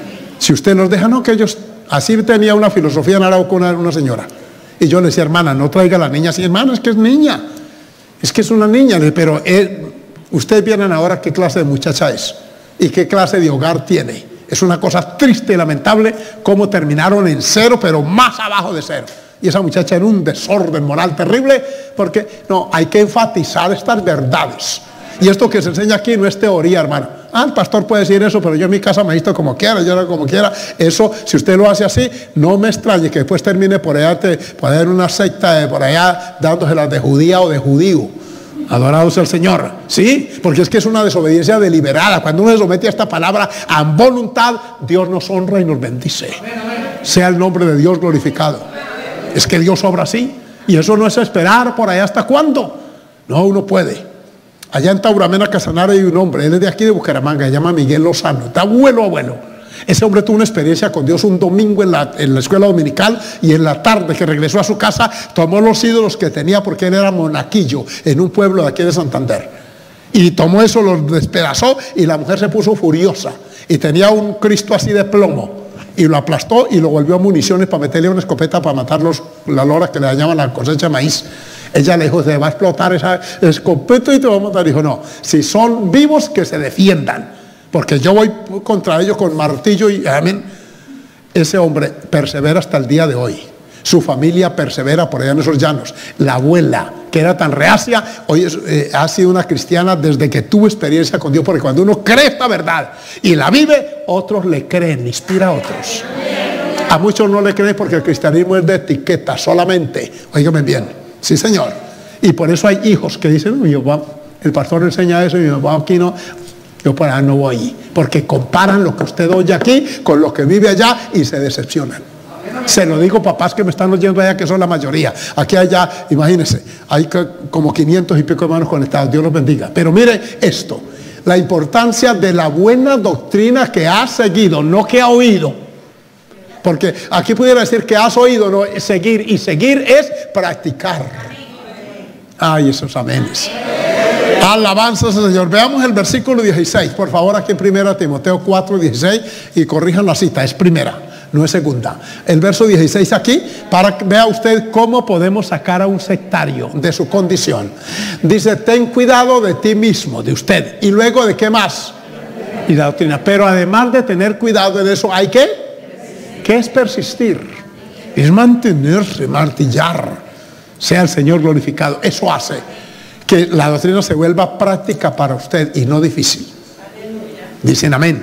Si usted los deja, no, que ellos... Así tenía una filosofía en Arauco una señora. Y yo le decía, hermana, no traiga a la niña así. Hermana, es que es niña. Es que es una niña. Pero ustedes vieron ahora qué clase de muchacha es. Y qué clase de hogar tiene. Es una cosa triste y lamentable cómo terminaron en cero, pero más abajo de cero. Y esa muchacha era un desorden moral terrible, porque no, hay que enfatizar estas verdades. Y esto que se enseña aquí no es teoría, hermano. El pastor puede decir eso, pero yo en mi casa me he visto como quiera, yo era como quiera. Eso, si usted lo hace así, no me extrañe que después termine por allá, en una secta por allá, dándoselas de judía o de judío. Adorado sea el Señor, ¿sí? Porque es que es una desobediencia deliberada. Cuando uno se somete a esta palabra a voluntad, Dios nos honra y nos bendice. Sea el nombre de Dios glorificado. Es que Dios obra así. Y eso no es esperar por allá hasta cuándo. No, uno puede. Allá en Tauramena, Casanare, hay un hombre, él es de aquí de Bucaramanga, se llama Miguel Lozano, está abuelo. Ese hombre tuvo una experiencia con Dios un domingo en la escuela dominical, y en la tarde que regresó a su casa tomó los ídolos que tenía, porque él era monaquillo en un pueblo de aquí de Santander, y tomó eso, los despedazó, y la mujer se puso furiosa y tenía un Cristo así de plomo y lo aplastó y lo volvió a municiones para meterle una escopeta para matar la lora que le dañaban la cosecha de maíz. Ella le dijo, se va a explotar esa escopeta y te va a matar. Dijo, no, si son vivos, que se defiendan, porque yo voy contra ellos con martillo y amén. Ese hombre persevera hasta el día de hoy. Su familia persevera por allá en esos llanos. La abuela, que era tan reacia, hoy ha sido una cristiana desde que tuvo experiencia con Dios, porque cuando uno cree esta verdad y la vive, otros le creen, inspira a otros. A muchos no le creen porque el cristianismo es de etiqueta solamente. Óigame bien. Sí, señor. Y por eso hay hijos que dicen, el pastor enseña eso y mi papá aquí no, yo para allá no voy. Porque comparan lo que usted oye aquí con lo que vive allá y se decepcionan. Se lo digo, papás que me están oyendo allá, que son la mayoría. Aquí allá, imagínense, hay como 500 y pico hermanos conectados. Dios los bendiga. Pero mire esto, la importancia de la buena doctrina que ha seguido, no que ha oído. Porque aquí pudiera decir que has oído, no, seguir, y seguir es practicar. Ay, esos amenes. Alabanzas al Señor. Veamos el versículo 16, por favor, aquí en 1 Timoteo 4, 16, y corrijan la cita, es primera, no es segunda. El verso 16 aquí, para que vea usted cómo podemos sacar a un sectario de su condición. Dice, ten cuidado de ti mismo, de usted. Y luego, ¿de qué más? Y la doctrina. Pero además de tener cuidado de eso, ¿hay qué? ¿Qué es persistir? Es mantenerse, martillar. Sea el Señor glorificado. Eso hace que la doctrina se vuelva práctica para usted y no difícil. Dicen amén.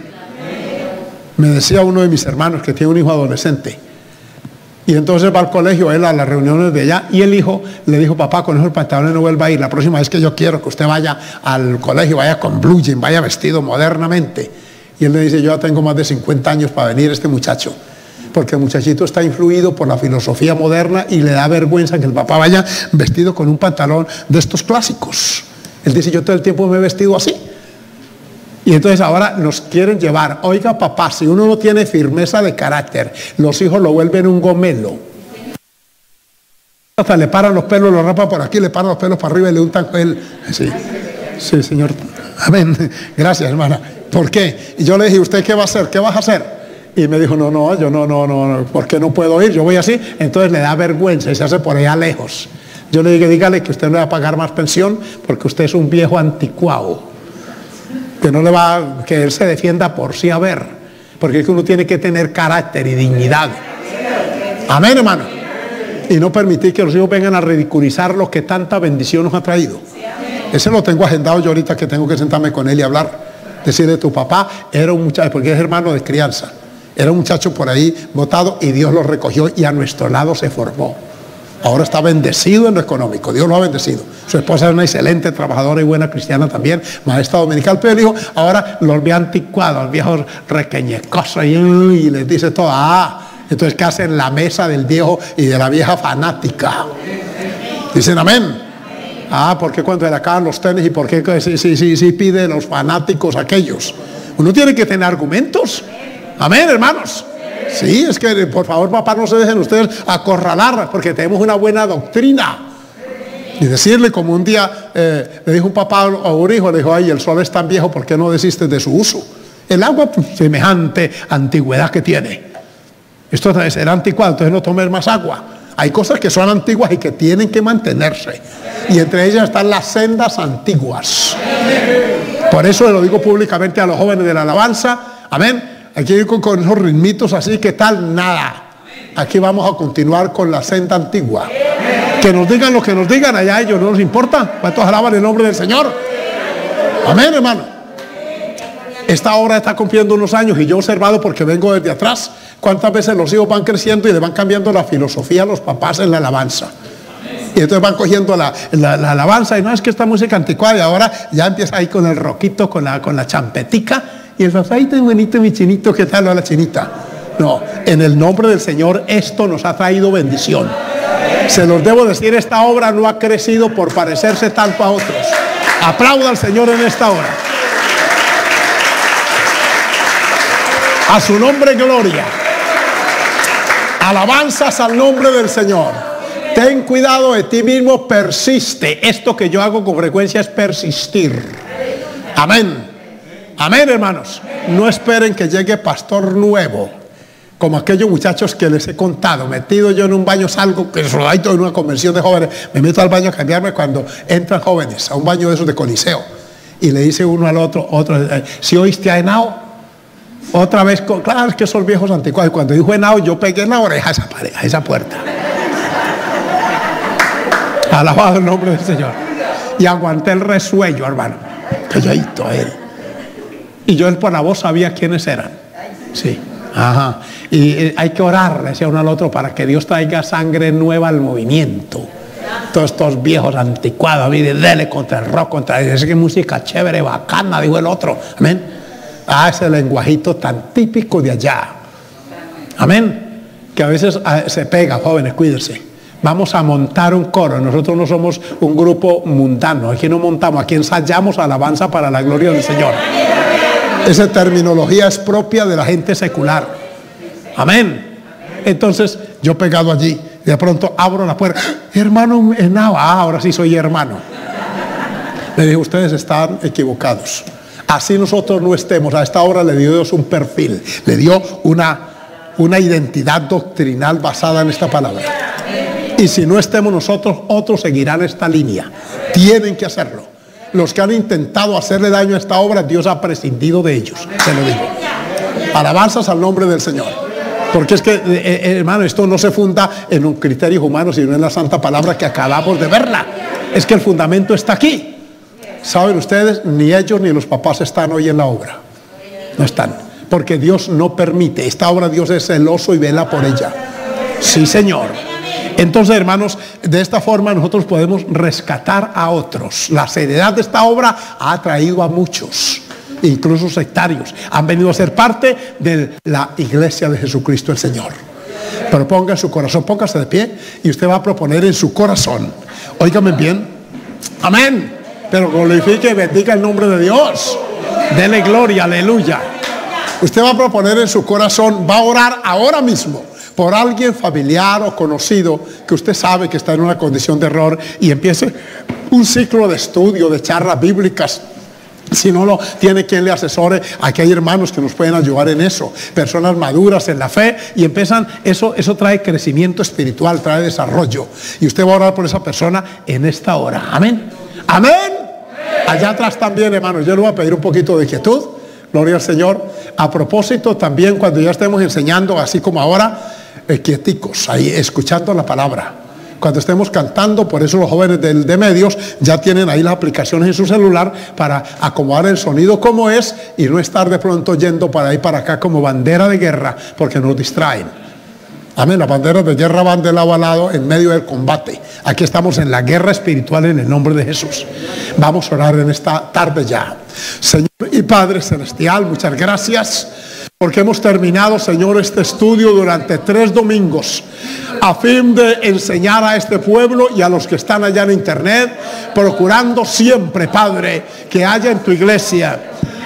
Me decía uno de mis hermanos que tiene un hijo adolescente, y entonces va al colegio, él a las reuniones de allá, y el hijo le dijo, papá, con esos pantalones no vuelva a ir. La próxima vez que yo quiero que usted vaya al colegio, vaya con blue jean, vaya vestido modernamente. Y él le dice, yo ya tengo más de 50 años para venir este muchacho. Porque el muchachito está influido por la filosofía moderna y le da vergüenza que el papá vaya vestido con un pantalón de estos clásicos. Él dice, yo todo el tiempo me he vestido así. Y entonces ahora nos quieren llevar. Oiga, papá, si uno no tiene firmeza de carácter, los hijos lo vuelven un gomelo. Hasta le paran los pelos, lo rapan por aquí, le paran los pelos para arriba y le untan con él. Sí, sí, señor. Amén. Gracias, hermana. ¿Por qué? Y yo le dije, ¿usted qué va a hacer? ¿Qué vas a hacer? Y me dijo, no, yo no, ¿por qué no puedo ir? Yo voy así. Entonces le da vergüenza y se hace por allá lejos. Yo le dije, dígale que usted no le va a pagar más pensión porque usted es un viejo anticuado. Que no le va, que él se defienda por sí a ver. Porque es que uno tiene que tener carácter y dignidad. Amén, hermano. Y no permitir que los hijos vengan a ridiculizar lo que tanta bendición nos ha traído. Ese lo tengo agendado yo ahorita, que tengo que sentarme con él y hablar. Decirle, tu papá era un muchacho, porque es hermano de crianza. Era un muchacho por ahí botado y Dios lo recogió y a nuestro lado se formó. Ahora está bendecido en lo económico. Dios lo ha bendecido. Su esposa es una excelente trabajadora y buena cristiana también, maestra dominical. Pero dijo, ahora los ve anticuados, viejos requeñecosos, y les dice todo. Entonces, ¿qué hacen? La mesa del viejo y de la vieja fanática. Dicen amén. ¿Por qué cuando le acaban los tenis? ¿Y por qué sí pide los fanáticos aquellos? Uno tiene que tener argumentos. Amén, hermanos. Sí, es que por favor, papá, no se dejen ustedes acorralar, porque tenemos una buena doctrina. Y decirle, como un día le dijo un papá a un hijo, le dijo, ay, el sol es tan viejo, ¿por qué no desistes de su uso? El agua, semejante antigüedad que tiene. Esto será anticuado, entonces no tomes más agua. Hay cosas que son antiguas y que tienen que mantenerse. Y entre ellas están las sendas antiguas. Por eso lo digo públicamente a los jóvenes de la alabanza. Amén. Aquí ir con esos ritmitos así, ¿qué tal? Nada. Aquí vamos a continuar con la senda antigua. Que nos digan lo que nos digan, allá a ellos no nos importa. ¿Cuántos alaban el nombre del Señor? Amén, hermano. Esta obra está cumpliendo unos años y yo he observado, porque vengo desde atrás, cuántas veces los hijos van creciendo y le van cambiando la filosofía a los papás en la alabanza. Y entonces van cogiendo la alabanza y no, es que esta música anticuada, y ahora ya empieza ahí con el roquito, con la champetica. Y el papá, ay, tan bonito mi chinito, ¿qué tal a la chinita? No, en el nombre del Señor esto nos ha traído bendición. Se los debo decir, esta obra no ha crecido por parecerse tanto a otros. Aplauda al Señor en esta hora. A su nombre gloria. Alabanzas al nombre del Señor. Ten cuidado de ti mismo, persiste. Esto que yo hago con frecuencia es persistir. Amén. Amén, hermanos. No esperen que llegue pastor nuevo, como aquellos muchachos que les he contado. Metido yo en un baño, salgo, que en una convención de jóvenes, me meto al baño a cambiarme cuando entran jóvenes, a un baño de esos de Coliseo. Y le dice uno al otro, ¿si oíste a Henao? Otra vez, claro, es que son viejos anticuados. Y cuando dijo Henao, yo pegué en la oreja a esa pared, a esa puerta. Alabado el nombre del Señor. Y aguanté el resuello, hermano. Calladito a él. Y yo por la voz sabía quiénes eran. Sí. Ajá. Y hay que orar, le decía uno al otro, para que Dios traiga sangre nueva al movimiento. Todos estos viejos anticuados, dele contra el rock, contra esa que música chévere, bacana, dijo el otro. Amén. Ese lenguajito tan típico de allá. Amén. Que a veces se pega, jóvenes, cuídense. Vamos a montar un coro. Nosotros no somos un grupo mundano. Aquí no montamos, aquí ensayamos alabanza para la gloria del Señor. Esa terminología es propia de la gente secular. Amén. Entonces, yo pegado allí, de pronto abro la puerta. Hermano Henao, ahora sí soy hermano. Le dije, ustedes están equivocados. Así nosotros no estemos. A esta hora le dio Dios un perfil. Le dio una identidad doctrinal basada en esta palabra. Y si no estemos nosotros, otros seguirán esta línea. Tienen que hacerlo. Los que han intentado hacerle daño a esta obra, Dios ha prescindido de ellos. Se lo digo. Alabanzas al nombre del Señor. Porque es que, hermano, esto no se funda en un criterio humano, sino en la santa palabra que acabamos de verla. Es que el fundamento está aquí. ¿Saben ustedes? Ni ellos ni los papás están hoy en la obra. No están. Porque Dios no permite. Esta obra Dios es celoso y vela por ella. Sí, Señor. Entonces, hermanos, de esta forma nosotros podemos rescatar a otros. La seriedad de esta obra ha atraído a muchos, incluso sectarios. Han venido a ser parte de la iglesia de Jesucristo el Señor. Pero ponga en su corazón, póngase de pie y usted va a proponer en su corazón. Óigame bien. Amén. Pero glorifique y bendiga el nombre de Dios. Dele gloria, aleluya. Usted va a proponer en su corazón, va a orar ahora mismo por alguien familiar o conocido que usted sabe que está en una condición de error, y empiece un ciclo de estudio, de charlas bíblicas. Si no lo tiene quien le asesore, aquí hay hermanos que nos pueden ayudar en eso, personas maduras en la fe, y empiezan, eso trae crecimiento espiritual, trae desarrollo, y usted va a orar por esa persona en esta hora. Amén. Amén. Allá atrás también, hermanos, yo le voy a pedir un poquito de quietud. Gloria al Señor. A propósito, también cuando ya estemos enseñando, así como ahora, quieticos, ahí escuchando la palabra. Cuando estemos cantando, por eso los jóvenes de medios ya tienen ahí las aplicaciones en su celular para acomodar el sonido como es y no estar de pronto yendo para ahí para acá como bandera de guerra, porque nos distraen. Amén. Las banderas de guerra van de lado a lado en medio del combate. Aquí estamos en la guerra espiritual en el nombre de Jesús. Vamos a orar en esta tarde ya. Señor y Padre Celestial, muchas gracias porque hemos terminado, Señor, este estudio durante 3 domingos a fin de enseñar a este pueblo y a los que están allá en internet, procurando siempre, Padre, que haya en tu iglesia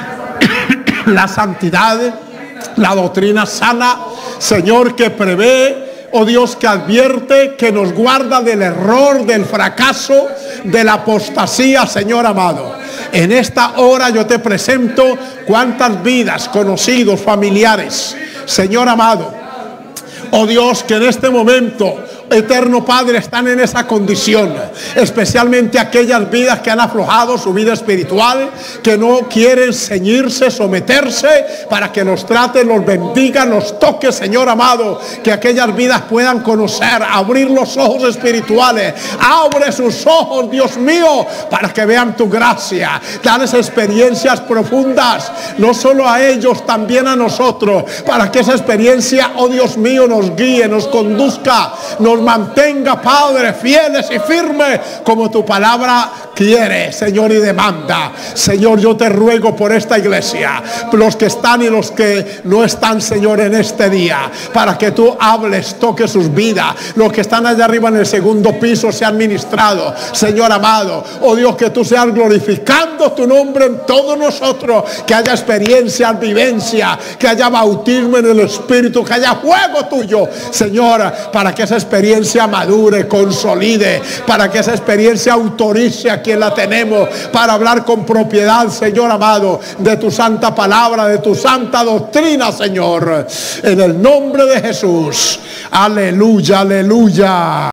la santidad, la doctrina sana, Señor, que prevé, oh Dios, que advierte, que nos guarda del error, del fracaso, de la apostasía, Señor amado. En esta hora yo te presento cuántas vidas, conocidos, familiares, Señor amado, oh Dios, que en este momento, eterno Padre, están en esa condición, especialmente aquellas vidas que han aflojado su vida espiritual, que no quieren ceñirse, someterse, para que los trate, los bendiga, los toque, Señor amado, que aquellas vidas puedan conocer, abrir los ojos espirituales. Abre sus ojos, Dios mío, para que vean tu gracia. Dales experiencias profundas, no solo a ellos, también a nosotros, para que esa experiencia, oh Dios mío, nos guíe, nos conduzca, nos mantenga, Padre, fieles y firmes como tu palabra quiere, Señor, y demanda. Señor, yo te ruego por esta iglesia, los que están y los que no están, Señor, en este día, para que tú hables, toques sus vidas. Los que están allá arriba en el segundo piso sean ministrados, Señor amado. Oh Dios, que tú seas glorificando tu nombre en todos nosotros, que haya experiencia, vivencia, que haya bautismo en el Espíritu, que haya fuego tuyo, Señor, para que esa experiencia madure, consolide, para que esa experiencia autorice a quien la tenemos, para hablar con propiedad, Señor amado, de tu santa palabra, de tu santa doctrina, Señor, en el nombre de Jesús. Aleluya, aleluya.